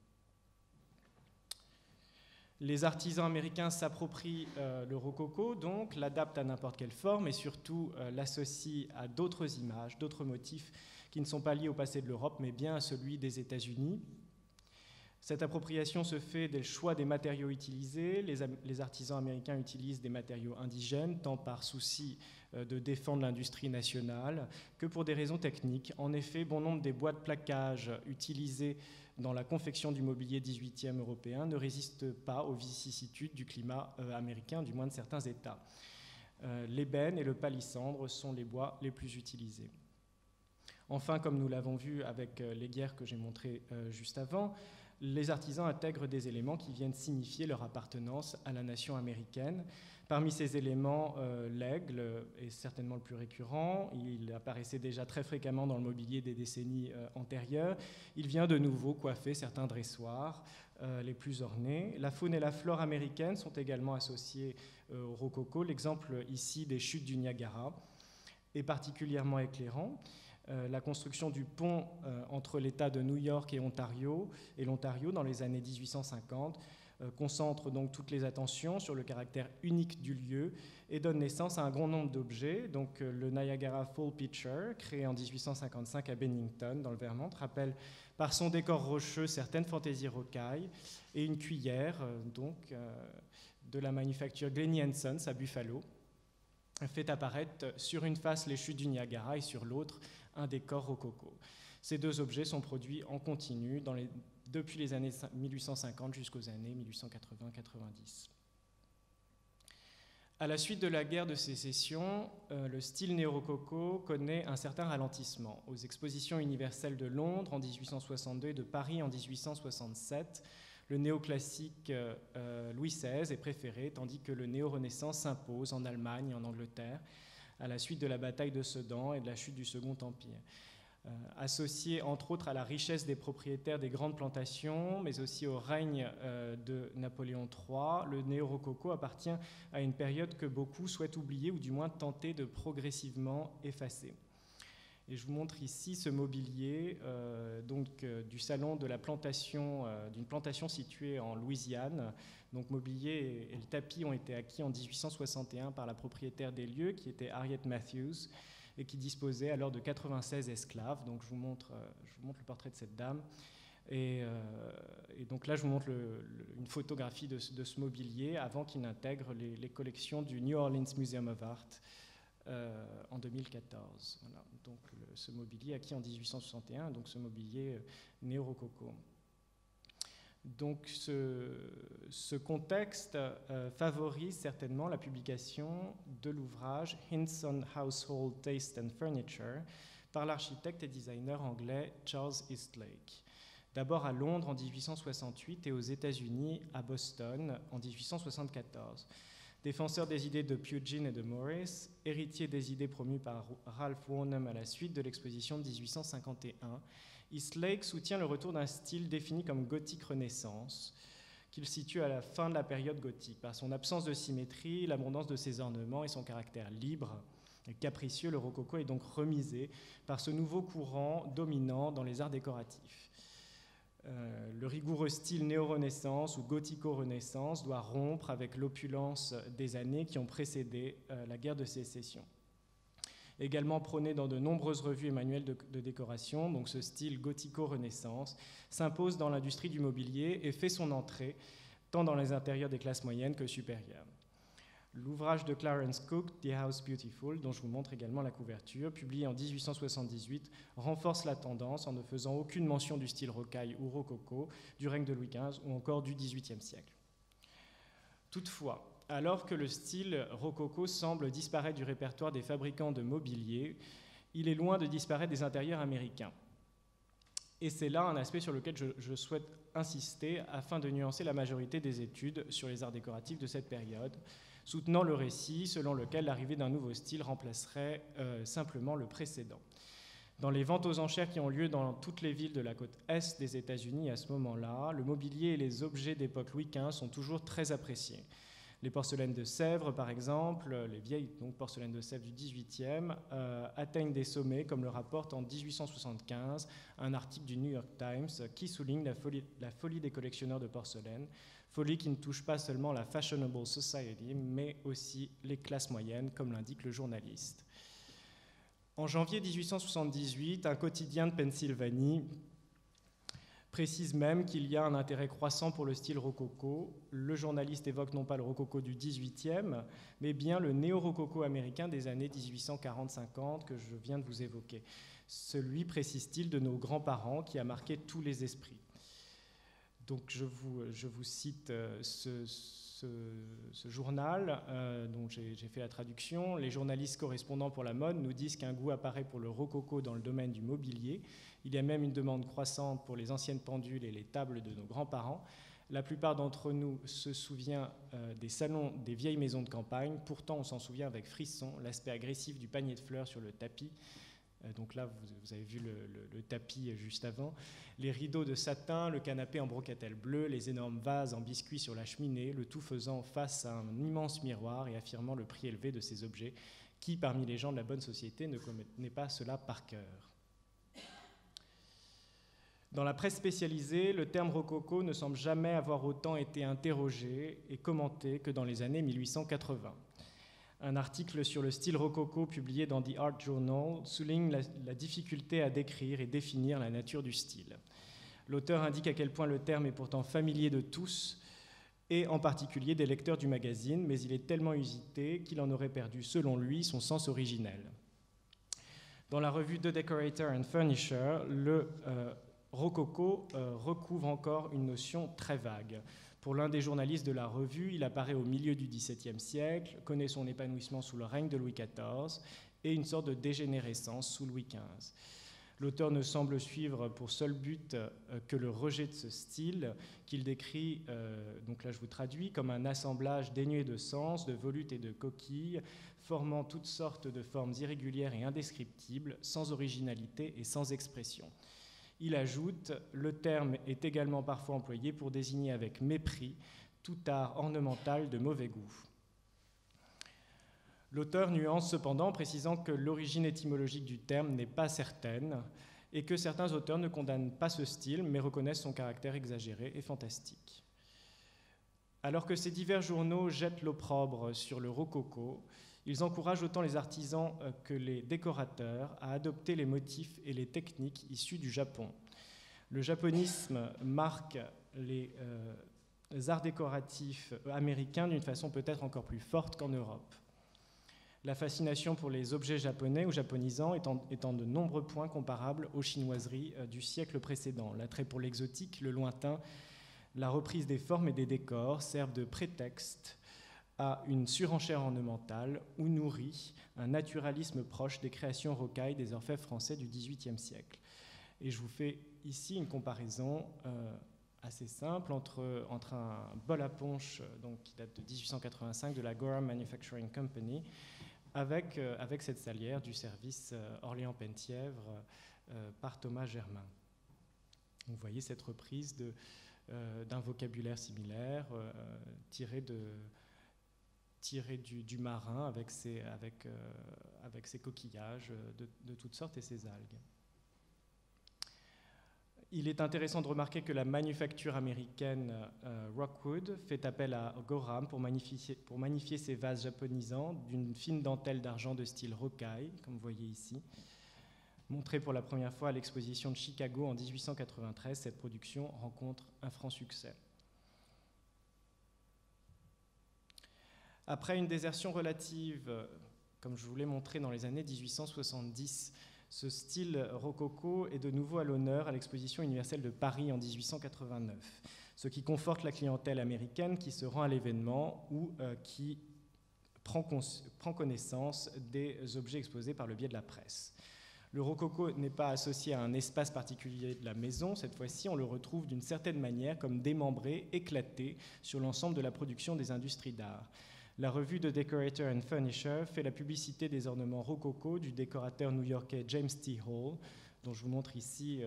Les artisans américains s'approprient le rococo, donc l'adaptent à n'importe quelle forme et surtout l'associent à d'autres images, d'autres motifs qui ne sont pas liés au passé de l'Europe, mais bien à celui des États-Unis. Cette appropriation se fait dès le choix des matériaux utilisés. Les artisans américains utilisent des matériaux indigènes, tant par souci de défendre l'industrie nationale que pour des raisons techniques. En effet, bon nombre des bois de plaquage utilisés dans la confection du mobilier 18e européen ne résistent pas aux vicissitudes du climat américain, du moins de certains États. L'ébène et le palissandre sont les bois les plus utilisés. Enfin, comme nous l'avons vu avec les guerres que j'ai montrées juste avant, les artisans intègrent des éléments qui viennent signifier leur appartenance à la nation américaine. Parmi ces éléments, l'aigle est certainement le plus récurrent. Il apparaissait déjà très fréquemment dans le mobilier des décennies antérieures. Il vient de nouveau coiffer certains dressoirs les plus ornés. La faune et la flore américaines sont également associées au rococo. L'exemple ici des chutes du Niagara est particulièrement éclairant. La construction du pont entre l'État de New York et l'Ontario dans les années 1850 concentre donc toutes les attentions sur le caractère unique du lieu et donne naissance à un grand nombre d'objets. Donc le Niagara Fall Pitcher, créé en 1855 à Bennington, dans le Vermont, rappelle par son décor rocheux certaines fantaisies rocailles, et une cuillère de la manufacture Glennie & Sons à Buffalo fait apparaître sur une face les chutes du Niagara et sur l'autre un décor rococo. Ces deux objets sont produits en continu depuis les années 1850 jusqu'aux années 1880-90. À la suite de la guerre de sécession, le style néo-rococo connaît un certain ralentissement. Aux expositions universelles de Londres en 1862 et de Paris en 1867, le néoclassique Louis XVI est préféré, tandis que le néo-renaissance s'impose en Allemagne et en Angleterre, à la suite de la bataille de Sedan et de la chute du Second Empire. Associé entre autres à la richesse des propriétaires des grandes plantations, mais aussi au règne de Napoléon III, le néo-rococo appartient à une période que beaucoup souhaitent oublier ou du moins tenter de progressivement effacer. Et je vous montre ici ce mobilier du salon de la plantation, d'une plantation située en Louisiane. Donc mobilier et le tapis ont été acquis en 1861 par la propriétaire des lieux, qui était Harriet Matthews, et qui disposait alors de 96 esclaves. Donc je vous montre le portrait de cette dame. Et donc là, je vous montre une photographie de ce mobilier avant qu'il n'intègre les collections du New Orleans Museum of Art en 2014. Voilà. Donc ce mobilier acquis en 1861, donc ce mobilier néo-rococo. Donc ce contexte favorise certainement la publication de l'ouvrage Hints on Household Taste and Furniture par l'architecte et designer anglais Charles Eastlake. D'abord à Londres en 1868 et aux États-Unis à Boston en 1874. Défenseur des idées de Pugin et de Morris, héritier des idées promues par Ralph Warnham à la suite de l'exposition de 1851, Eastlake soutient le retour d'un style défini comme gothique renaissance, qu'il situe à la fin de la période gothique. Par son absence de symétrie, l'abondance de ses ornements et son caractère libre et capricieux, le rococo est donc remisé par ce nouveau courant dominant dans les arts décoratifs. Le rigoureux style néo-renaissance ou gothico-renaissance doit rompre avec l'opulence des années qui ont précédé la guerre de sécession. Également prôné dans de nombreuses revues et manuels de décoration, donc ce style gothico-renaissance s'impose dans l'industrie du mobilier et fait son entrée tant dans les intérieurs des classes moyennes que supérieures. L'ouvrage de Clarence Cook, The House Beautiful, dont je vous montre également la couverture, publié en 1878, renforce la tendance en ne faisant aucune mention du style rocaille ou rococo, du règne de Louis XV ou encore du XVIIIe siècle. Toutefois, alors que le style rococo semble disparaître du répertoire des fabricants de mobilier, il est loin de disparaître des intérieurs américains. Et c'est là un aspect sur lequel je souhaite insister afin de nuancer la majorité des études sur les arts décoratifs de cette période, soutenant le récit selon lequel l'arrivée d'un nouveau style remplacerait simplement le précédent. Dans les ventes aux enchères qui ont lieu dans toutes les villes de la côte est des États-Unis à ce moment-là, le mobilier et les objets d'époque Louis XV sont toujours très appréciés. Les porcelaines de Sèvres, par exemple, les vieilles porcelaines de Sèvres du XVIIIe, atteignent des sommets, comme le rapporte en 1875 un article du New York Times qui souligne la folie des collectionneurs de porcelaine, folie qui ne touche pas seulement la fashionable society, mais aussi les classes moyennes, comme l'indique le journaliste. En janvier 1878, un quotidien de Pennsylvanie précise même qu'il y a un intérêt croissant pour le style rococo. Le journaliste évoque non pas le rococo du XVIIIe, mais bien le néo-rococo américain des années 1840-50 que je viens de vous évoquer. Celui, précise-t-il, de nos grands-parents qui a marqué tous les esprits. Donc je vous cite ce journal dont j'ai fait la traduction. Les journalistes correspondants pour la mode nous disent qu'un goût apparaît pour le rococo dans le domaine du mobilier. Il y a même une demande croissante pour les anciennes pendules et les tables de nos grands-parents. La plupart d'entre nous se souvient des salons des vieilles maisons de campagne. Pourtant, on s'en souvient avec frisson, l'aspect agressif du panier de fleurs sur le tapis. Donc là, vous avez vu le tapis juste avant. Les rideaux de satin, le canapé en brocatelle bleue, les énormes vases en biscuits sur la cheminée, le tout faisant face à un immense miroir et affirmant le prix élevé de ces objets. Qui, parmi les gens de la bonne société, ne connaît pas cela par cœur ? Dans la presse spécialisée, le terme rococo ne semble jamais avoir autant été interrogé et commenté que dans les années 1880. Un article sur le style rococo publié dans The Art Journal souligne la difficulté à décrire et définir la nature du style. L'auteur indique à quel point le terme est pourtant familier de tous, et en particulier des lecteurs du magazine, mais il est tellement usité qu'il en aurait perdu, selon lui, son sens originel. Dans la revue The Decorator and Furnisher, le rococo recouvre encore une notion très vague. Pour l'un des journalistes de la revue, il apparaît au milieu du XVIIe siècle, connaît son épanouissement sous le règne de Louis XIV et une sorte de dégénérescence sous Louis XV. L'auteur ne semble suivre pour seul but que le rejet de ce style, qu'il décrit, donc là je vous traduis, comme un assemblage dénué de sens, de volutes et de coquilles, formant toutes sortes de formes irrégulières et indescriptibles, sans originalité et sans expression. Il ajoute « Le terme est également parfois employé pour désigner avec mépris tout art ornemental de mauvais goût. » L'auteur nuance cependant, précisant que l'origine étymologique du terme n'est pas certaine et que certains auteurs ne condamnent pas ce style, mais reconnaissent son caractère exagéré et fantastique. Alors que ces divers journaux jettent l'opprobre sur le rococo, ils encouragent autant les artisans que les décorateurs à adopter les motifs et les techniques issus du Japon. Le japonisme marque les arts décoratifs américains d'une façon peut-être encore plus forte qu'en Europe. La fascination pour les objets japonais ou japonisants étant de nombreux points comparables aux chinoiseries du siècle précédent. L'attrait pour l'exotique, le lointain, la reprise des formes et des décors servent de prétexte à une surenchère ornementale où nourrit un naturalisme proche des créations rocailles des orfèvres français du XVIIIe siècle. Et je vous fais ici une comparaison assez simple entre un bol à punch donc, qui date de 1885 de la Gorham Manufacturing Company avec cette salière du service Orléans-Penthièvre par Thomas Germain. Vous voyez cette reprise d'un vocabulaire similaire tiré du marin avec ses coquillages de toutes sortes et ses algues. Il est intéressant de remarquer que la manufacture américaine Rockwood fait appel à Gorham pour magnifier ses vases japonisants d'une fine dentelle d'argent de style rocaille, comme vous voyez ici. Montrée pour la première fois à l'exposition de Chicago en 1893, cette production rencontre un franc succès. Après une désertion relative, comme je vous l'ai montré dans les années 1870, ce style rococo est de nouveau à l'honneur à l'exposition universelle de Paris en 1889, ce qui conforte la clientèle américaine qui se rend à l'événement ou qui prend connaissance des objets exposés par le biais de la presse. Le rococo n'est pas associé à un espace particulier de la maison. Cette fois-ci, on le retrouve d'une certaine manière comme démembré, éclaté sur l'ensemble de la production des industries d'art. La revue de Decorator and Furnisher fait la publicité des ornements rococo du décorateur new-yorkais James T. Hall, dont je vous montre ici,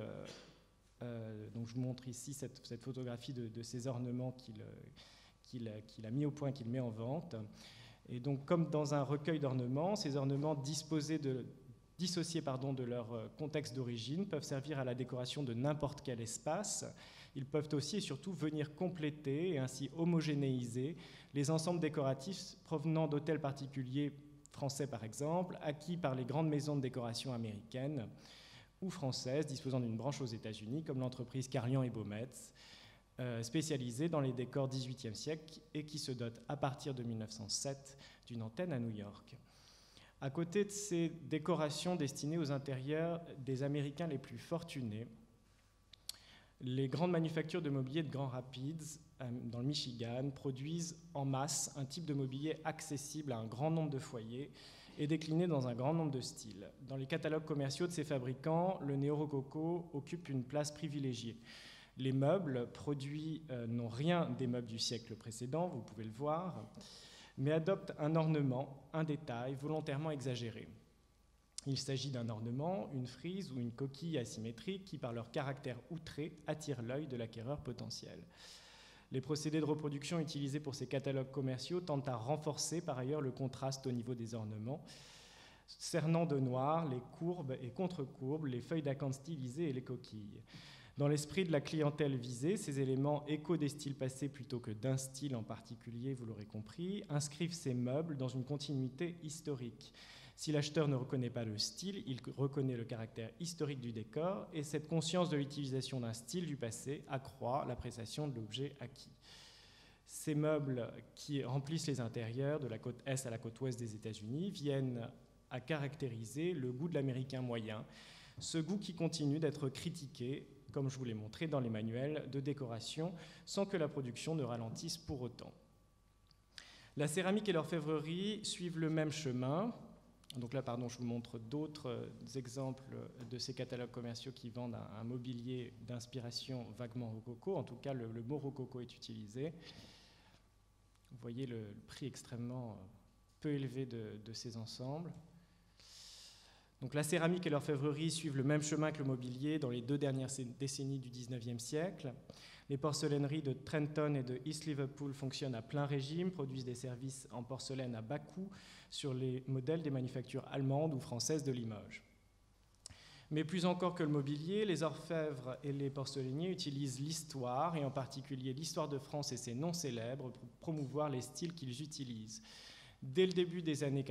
cette photographie de ces ornements qu'il a mis au point, qu'il met en vente. Et donc, comme dans un recueil d'ornements, ces ornements dissociés de leur contexte d'origine peuvent servir à la décoration de n'importe quel espace. Ils peuvent aussi et surtout venir compléter et ainsi homogénéiser les ensembles décoratifs provenant d'hôtels particuliers français par exemple, acquis par les grandes maisons de décoration américaines ou françaises disposant d'une branche aux États-Unis comme l'entreprise Carlian et Baumetz, spécialisée dans les décors XVIIIe siècle et qui se dote à partir de 1907 d'une antenne à New York. À côté de ces décorations destinées aux intérieurs des Américains les plus fortunés, les grandes manufactures de mobilier de Grand Rapids, dans le Michigan, produisent en masse un type de mobilier accessible à un grand nombre de foyers et décliné dans un grand nombre de styles. Dans les catalogues commerciaux de ces fabricants, le néo-rococo occupe une place privilégiée. Les meubles produits n'ont rien des meubles du siècle précédent, vous pouvez le voir, mais adoptent un ornement, un détail volontairement exagéré. Il s'agit d'un ornement, une frise ou une coquille asymétrique qui, par leur caractère outré, attirent l'œil de l'acquéreur potentiel. Les procédés de reproduction utilisés pour ces catalogues commerciaux tendent à renforcer par ailleurs le contraste au niveau des ornements, cernant de noir les courbes et contre-courbes, les feuilles d'acanthe stylisées et les coquilles. Dans l'esprit de la clientèle visée, ces éléments échos des styles passés plutôt que d'un style en particulier, vous l'aurez compris, inscrivent ces meubles dans une continuité historique. Si l'acheteur ne reconnaît pas le style, il reconnaît le caractère historique du décor et cette conscience de l'utilisation d'un style du passé accroît l'appréciation de l'objet acquis. Ces meubles qui remplissent les intérieurs de la côte est à la côte ouest des États-Unis viennent à caractériser le goût de l'américain moyen, ce goût qui continue d'être critiqué, comme je vous l'ai montré dans les manuels de décoration, sans que la production ne ralentisse pour autant. La céramique et l'orfèvrerie suivent le même chemin. Donc là, je vous montre d'autres exemples de ces catalogues commerciaux qui vendent un mobilier d'inspiration vaguement rococo. En tout cas, le mot rococo est utilisé. Vous voyez le prix extrêmement peu élevé de ces ensembles. Donc la céramique et l'orfèvrerie suivent le même chemin que le mobilier dans les 2 dernières décennies du XIXe siècle. Les porcelaineries de Trenton et de East Liverpool fonctionnent à plein régime, produisent des services en porcelaine à bas coût sur les modèles des manufactures allemandes ou françaises de Limoges. Mais plus encore que le mobilier, les orfèvres et les porcelainiers utilisent l'histoire, et en particulier l'histoire de France et ses noms célèbres, pour promouvoir les styles qu'ils utilisent. Dès le début des années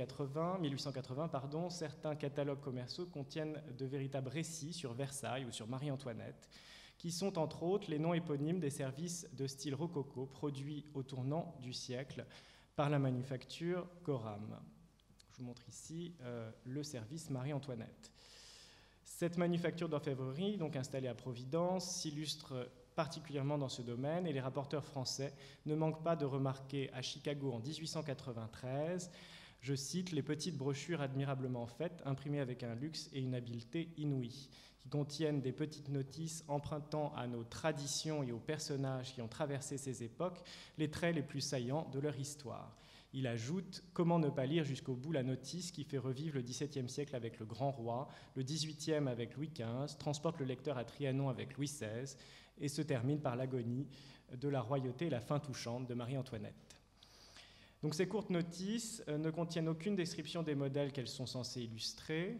1880, certains catalogues commerciaux contiennent de véritables récits sur Versailles ou sur Marie-Antoinette, qui sont entre autres les noms éponymes des services de style rococo produits au tournant du siècle par la manufacture Gorham. Je vous montre ici le service Marie-Antoinette. Cette manufacture d'orfèvrerie, donc installée à Providence, s'illustre particulièrement dans ce domaine, et les rapporteurs français ne manquent pas de remarquer à Chicago en 1893, je cite, les petites brochures admirablement faites, imprimées avec un luxe et une habileté inouïes, qui contiennent des petites notices empruntant à nos traditions et aux personnages qui ont traversé ces époques les traits les plus saillants de leur histoire. Il ajoute « Comment ne pas lire jusqu'au bout la notice qui fait revivre le XVIIe siècle avec le Grand Roi, le XVIIIe avec Louis XV, transporte le lecteur à Trianon avec Louis XVI et se termine par l'agonie de la royauté et la fin touchante de Marie-Antoinette. » Donc ces courtes notices ne contiennent aucune description des modèles qu'elles sont censées illustrer.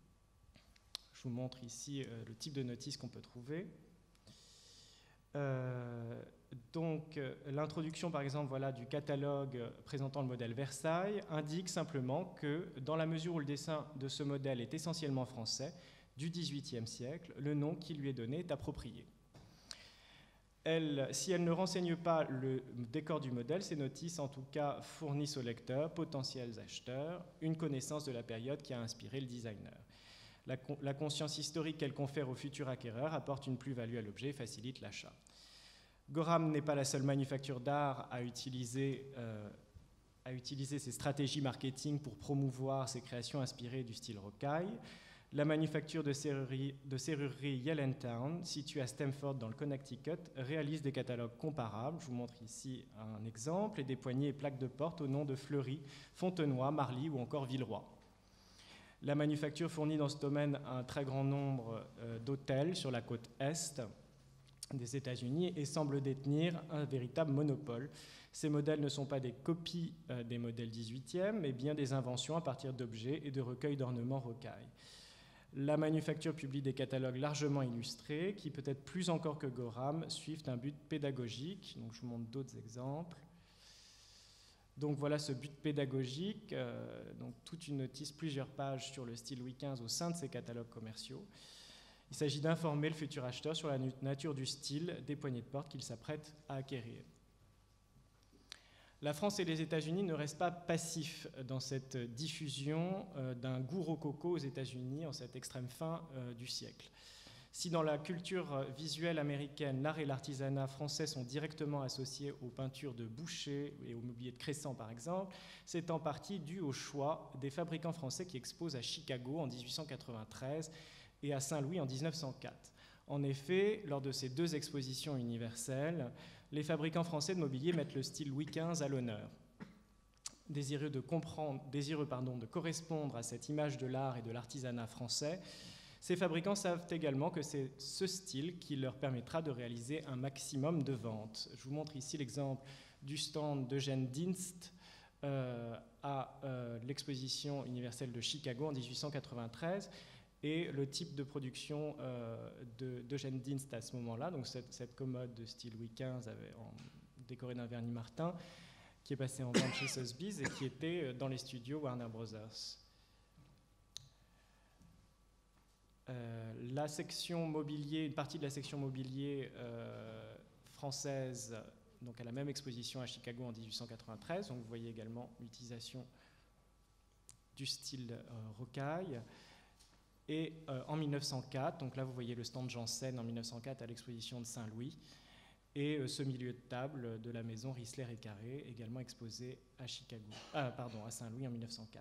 Je vous montre ici le type de notice qu'on peut trouver. L'introduction, par exemple, du catalogue présentant le modèle Versailles indique simplement que, dans la mesure où le dessin de ce modèle est essentiellement français, du XVIIIe siècle, le nom qui lui est donné est approprié. Si elles ne renseignent pas le décor du modèle, ces notices, en tout cas, fournissent aux lecteurs, potentiels acheteurs, une connaissance de la période qui a inspiré le designer. La conscience historique qu'elle confère au futur acquéreur apporte une plus-value à l'objet et facilite l'achat. Gorham n'est pas la seule manufacture d'art à utiliser ses stratégies marketing pour promouvoir ses créations inspirées du style rocaille. La manufacture de serrurerie Yellentown, située à Stamford dans le Connecticut, réalise des catalogues comparables. Je vous montre ici un exemple, et des poignées et plaques de porte au nom de Fleury, Fontenoy, Marly ou encore Villeroy. La manufacture fournit dans ce domaine un très grand nombre d'hôtels sur la côte est des États-Unis et semble détenir un véritable monopole. Ces modèles ne sont pas des copies des modèles 18e, mais bien des inventions à partir d'objets et de recueils d'ornements rocailles. La manufacture publie des catalogues largement illustrés qui, peut-être plus encore que Gorham, suivent un but pédagogique. Donc, je vous montre d'autres exemples. Donc voilà ce but pédagogique. Donc, toute une notice, plusieurs pages sur le style Louis XV au sein de ces catalogues commerciaux. Il s'agit d'informer le futur acheteur sur la nature du style des poignées de porte qu'il s'apprête à acquérir. La France et les États-Unis ne restent pas passifs dans cette diffusion d'un goût rococo aux États-Unis en cette extrême fin du siècle. Si dans la culture visuelle américaine, l'art et l'artisanat français sont directement associés aux peintures de Boucher et au mobilier de Cressan par exemple, c'est en partie dû au choix des fabricants français qui exposent à Chicago en 1893 et à Saint-Louis en 1904. En effet, lors de ces deux expositions universelles, les fabricants français de mobilier mettent le style Louis XV à l'honneur. Désireux de correspondre à cette image de l'art et de l'artisanat français, ces fabricants savent également que c'est ce style qui leur permettra de réaliser un maximum de ventes. Je vous montre ici l'exemple du stand d'Eugène Dienst à l'exposition universelle de Chicago en 1893. Et le type de production d'Eugène Dienst à ce moment-là, donc cette commode de style Louis XV décorée d'un vernis Martin, qui est passée en vente chez Sotheby's et qui était dans les studios Warner Brothers. La section mobilier, une partie de la section mobilier française, donc à la même exposition à Chicago en 1893. Donc vous voyez également l'utilisation du style rocaille. Et en 1904, donc là vous voyez le stand Janssen en 1904 à l'exposition de Saint-Louis, et ce milieu de table de la maison Risler et Carré, également exposé à Saint-Louis en 1904.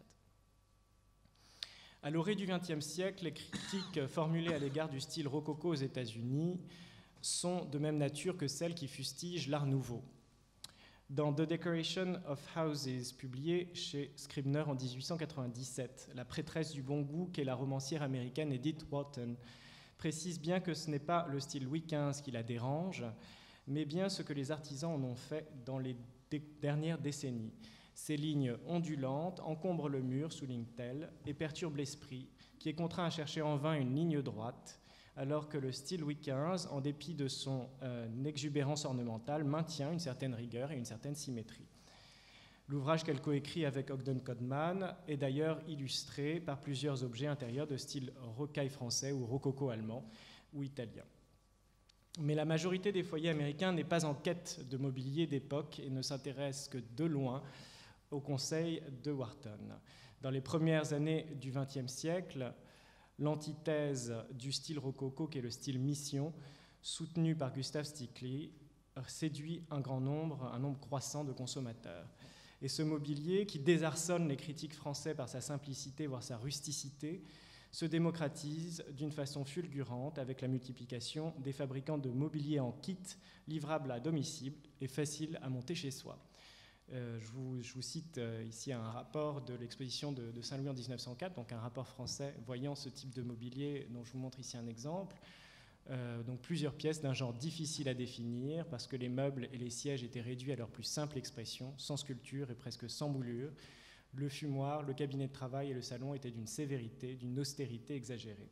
À l'orée du XXe siècle, les critiques formulées à l'égard du style rococo aux États-Unis sont de même nature que celles qui fustigent l'Art nouveau. Dans The Decoration of Houses, publié chez Scribner en 1897, la prêtresse du bon goût qu'est la romancière américaine Edith Wharton précise bien que ce n'est pas le style Louis XV qui la dérange, mais bien ce que les artisans en ont fait dans les dernières décennies. Ces lignes ondulantes encombrent le mur, souligne-t-elle, et perturbent l'esprit, qui est contraint à chercher en vain une ligne droite, alors que le style Louis XV, en dépit de son exubérance ornementale, maintient une certaine rigueur et une certaine symétrie. L'ouvrage qu'elle coécrit avec Ogden Codman est d'ailleurs illustré par plusieurs objets intérieurs de style rocaille français ou rococo allemand ou italien. Mais la majorité des foyers américains n'est pas en quête de mobilier d'époque et ne s'intéresse que de loin au conseil de Wharton. Dans les premières années du XXe siècle, l'antithèse du style rococo, qui est le style mission, soutenu par Gustav Stickley, séduit un nombre croissant de consommateurs. Et ce mobilier, qui désarçonne les critiques français par sa simplicité, voire sa rusticité, se démocratise d'une façon fulgurante avec la multiplication des fabricants de mobilier en kit, livrables à domicile et faciles à monter chez soi. Je vous cite ici un rapport de l'exposition de Saint-Louis en 1904, donc un rapport français voyant ce type de mobilier dont je vous montre ici un exemple. Donc plusieurs pièces d'un genre difficile à définir parce que les meubles et les sièges étaient réduits à leur plus simple expression, sans sculpture et presque sans moulure. Le fumoir, le cabinet de travail et le salon étaient d'une sévérité, d'une austérité exagérée.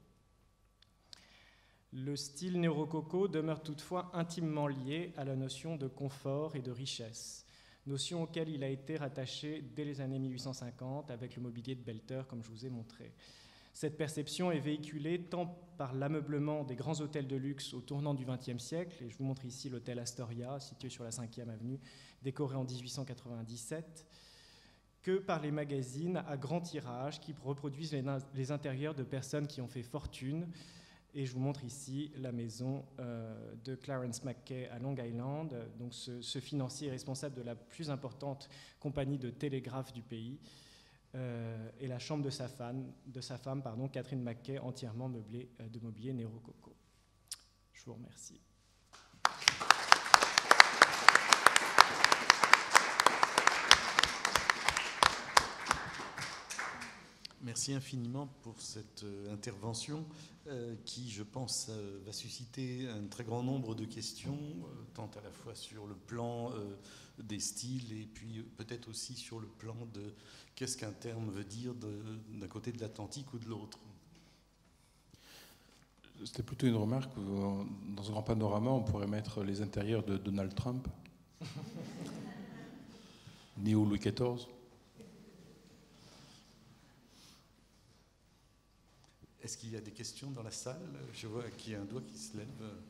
Le style néo-rococo demeure toutefois intimement lié à la notion de confort et de richesse, notion auquel il a été rattaché dès les années 1850 avec le mobilier de Belter, comme je vous ai montré. Cette perception est véhiculée tant par l'ameublement des grands hôtels de luxe au tournant du XXe siècle, et je vous montre ici l'hôtel Astoria, situé sur la 5e avenue, décoré en 1897, que par les magazines à grand tirage qui reproduisent les intérieurs de personnes qui ont fait fortune. Et je vous montre ici la maison de Clarence Mackay à Long Island. Donc ce financier est responsable de la plus importante compagnie de télégraphe du pays. et la chambre de sa femme, Catherine Mackay, entièrement meublée de mobilier néo-rococo. Je vous remercie. Merci infiniment pour cette intervention qui, je pense, va susciter un très grand nombre de questions, tant à la fois sur le plan des styles et puis peut-être aussi sur le plan de qu'est-ce qu'un terme veut dire d'un côté de l'Atlantique ou de l'autre. C'était plutôt une remarque. Dans un grand panorama, on pourrait mettre les intérieurs de Donald Trump, né au Louis XIV. Est-ce qu'il y a des questions dans la salle? Je vois qu'il y a un doigt qui se lève.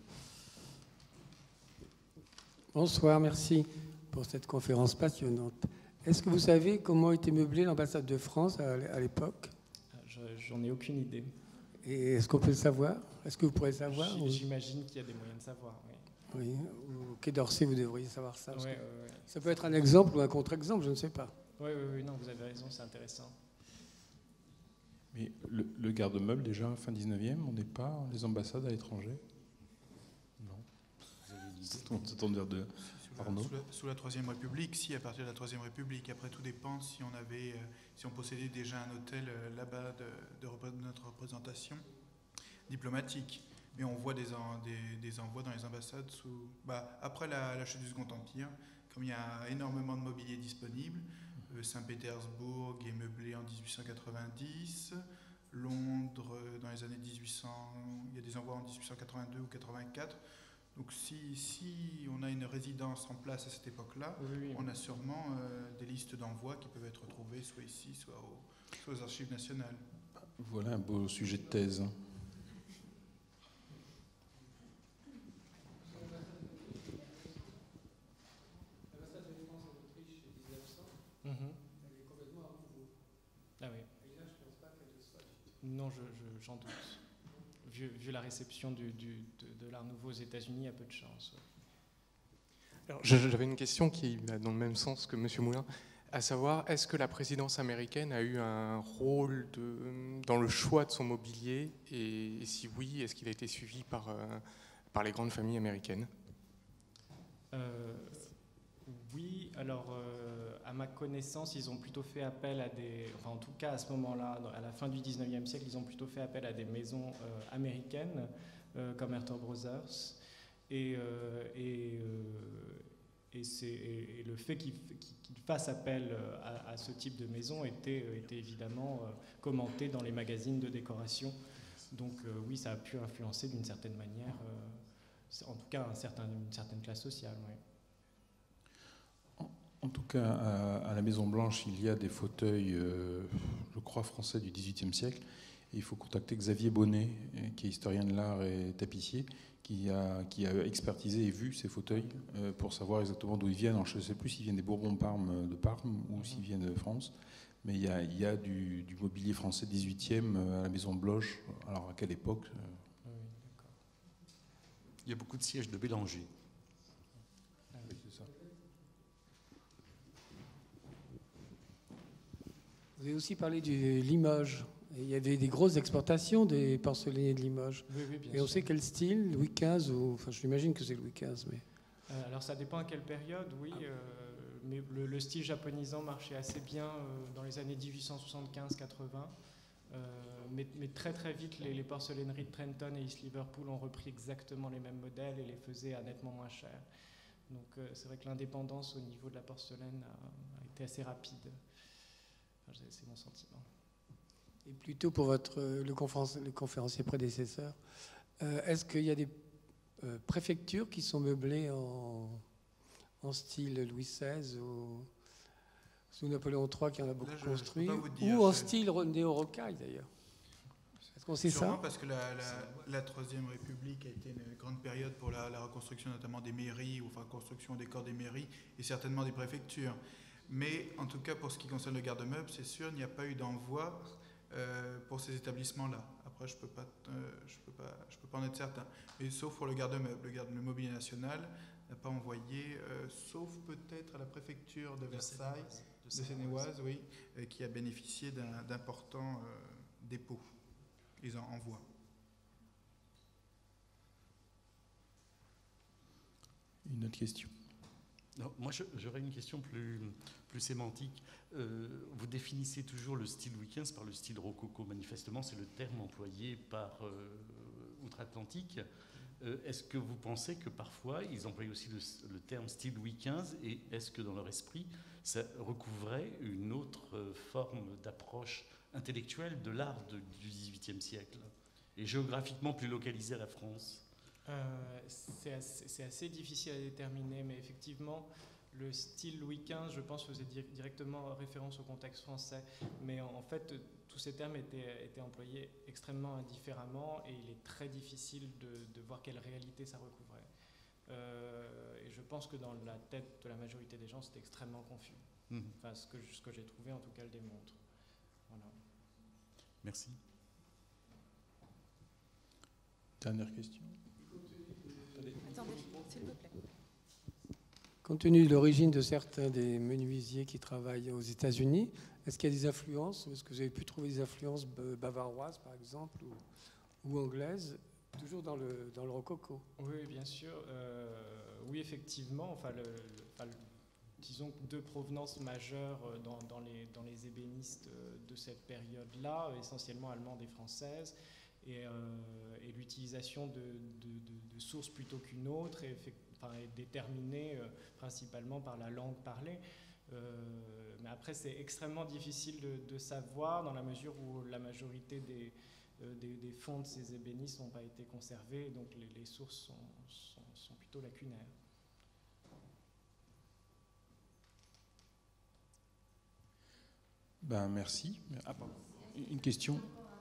Bonsoir, merci pour cette conférence passionnante. Est-ce que vous savez comment était meublée l'ambassade de France à l'époque? J'en ai aucune idée. Et est-ce qu'on peut le savoir? Est-ce que vous pourrez savoir? J'imagine qu'il y a des moyens de savoir, oui. Oui, au Quai d'Orsay, vous devriez savoir ça. Ouais. Ça peut être un exemple ou un contre-exemple, je ne sais pas. Oui, non, vous avez raison, c'est intéressant. Mais le garde-meuble, déjà, fin 19e, on n'est pas les ambassades à l'étranger? Non. Vous avez une idée? C'est ton dire de Arnaud. Sous la Troisième République, si, à partir de la Troisième République. Après, tout dépend si on possédait déjà un hôtel là-bas de notre représentation diplomatique. Mais on voit des envois dans les ambassades après la chute du Second Empire, comme il y a énormément de mobilier disponible. Saint-Pétersbourg est meublé en 1890, Londres dans les années 1800, il y a des envois en 1882 ou 84. Donc si on a une résidence en place à cette époque-là, oui. On a sûrement des listes d'envois qui peuvent être retrouvées soit ici, soit aux archives nationales. Voilà un beau sujet de thèse. Ah oui. Non, j'en doute. Vu la réception de l'Art Nouveau aux États-Unis, il y a peu de chance. Ouais. Alors, j'avais une question qui va dans le même sens que M. Moulin, à savoir, est-ce que la présidence américaine a eu un rôle dans le choix de son mobilier, et si oui, est-ce qu'il a été suivi par les grandes familles américaines? Oui, alors à ma connaissance, ils ont plutôt fait appel à en tout cas à ce moment-là, à la fin du 19e siècle, ils ont plutôt fait appel à des maisons américaines comme Herter Brothers. Et le fait qu'ils fassent appel à ce type de maison était évidemment commenté dans les magazines de décoration. Donc oui, ça a pu influencer d'une certaine manière, en tout cas une certaine classe sociale. Ouais. En tout cas, à la Maison-Blanche, il y a des fauteuils, je crois, français du XVIIIe siècle. Et il faut contacter Xavier Bonnet, qui est historien de l'art et tapissier, qui a expertisé et vu ces fauteuils pour savoir exactement d'où ils viennent. Alors, je ne sais plus s'ils viennent des Bourbons-Parme de Parme ou s'ils viennent de France. Mais il y a du mobilier français 18e à la Maison-Blanche. Alors, à quelle époque? Oui, d'accord. Il y a beaucoup de sièges de Bélanger. Oui, c'est ça. Vous avez aussi parlé de Limoges. Il y avait des grosses exportations des porcelainiers de Limoges. Oui, bien sûr. Et on sait quel style, Louis XV, enfin j'imagine que c'est Louis XV. Mais... alors ça dépend à quelle période, oui. Mais le style japonisant marchait assez bien dans les années 1875-80. Mais très très vite, les porcelaineries de Trenton et East Liverpool ont repris exactement les mêmes modèles et les faisaient à nettement moins cher. Donc c'est vrai que l'indépendance au niveau de la porcelaine a été assez rapide. Enfin, c'est mon sentiment. Et plutôt pour le conférencier prédécesseur, est-ce qu'il y a des préfectures qui sont meublées en style Louis XVI ou sous Napoléon III qui en a beaucoup construit, ou en style néo-rocaille d'ailleurs? Est-ce qu'on sait ça? Parce que la Troisième République a été une grande période pour la reconstruction notamment des mairies, ou enfin construction des corps des mairies et certainement des préfectures. Mais en tout cas pour ce qui concerne le garde-meuble, c'est sûr, il n'y a pas eu d'envoi pour ces établissements-là. Après, je peux pas en être certain. Mais sauf pour le garde-meuble. Le mobilier national n'a pas envoyé, sauf peut-être à la préfecture de Versailles, de Seine-et-Oise, oui, qui a bénéficié d'importants dépôts. Ils en envoient. Une autre question? Non, moi, j'aurais une question plus sémantique. Vous définissez toujours le style Louis XV par le style rococo. Manifestement, c'est le terme employé par outre-Atlantique. Est-ce que vous pensez que parfois, ils emploient aussi le terme style Louis XV, et est-ce que dans leur esprit, ça recouvrait une autre forme d'approche intellectuelle de l'art du XVIIIe siècle, et géographiquement plus localisé à la France? C'est assez difficile à déterminer, mais effectivement, le style Louis XV, je pense, faisait directement référence au contexte français. Mais en fait, tous ces termes étaient employés extrêmement indifféremment, et il est très difficile de voir quelle réalité ça recouvrait. Et je pense que dans la tête de la majorité des gens, c'était extrêmement confus. Enfin, ce que j'ai trouvé, en tout cas, le démontre. Voilà. Merci. Dernière question. Attendez, s'il vous plaît. Compte tenu de l'origine de certains des menuisiers qui travaillent aux États-Unis, est-ce qu'il y a des influences? Est-ce que vous avez pu trouver des influences bavaroises, par exemple, ou anglaises, toujours dans le rococo? Oui, bien sûr. Oui, effectivement. Enfin, disons que deux provenances majeures dans les ébénistes de cette période-là, essentiellement allemandes et françaises, et l'utilisation de sources plutôt qu'une autre est déterminée principalement par la langue parlée. Mais après, c'est extrêmement difficile de savoir, dans la mesure où la majorité des fonds de ces ébénistes n'ont pas été conservés, donc les sources sont plutôt lacunaires. Ben, merci. Ah, pardon. Une question?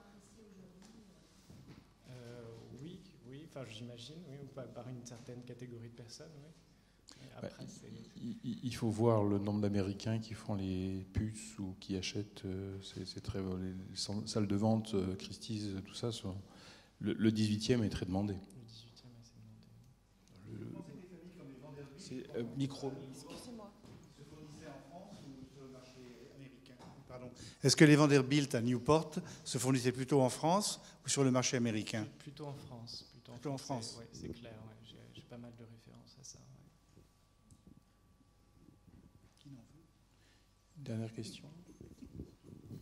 Oui, enfin, j'imagine, oui, par une certaine catégorie de personnes, oui. Après, il faut voir le nombre d'Américains qui font les puces ou qui achètent. C'est très, les salles de vente, Christie's, tout ça. Le 18e est très demandé. Le 18e est assez demandé. Vous pensez que des familles comme les Vanderbilt, micro. Excusez-moi. se fournissaient en France ou sur le marché américain? Pardon. Est-ce que les Vanderbilt à Newport se fournissaient plutôt en France ou sur le marché américain? Plutôt en France. Plutôt en France. Oui, c'est clair. Ouais. J'ai pas mal de références à ça. Ouais. Dernière question.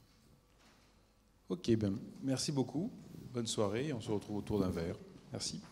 Ok, ben, merci beaucoup. Bonne soirée. On se retrouve autour d'un verre. Merci.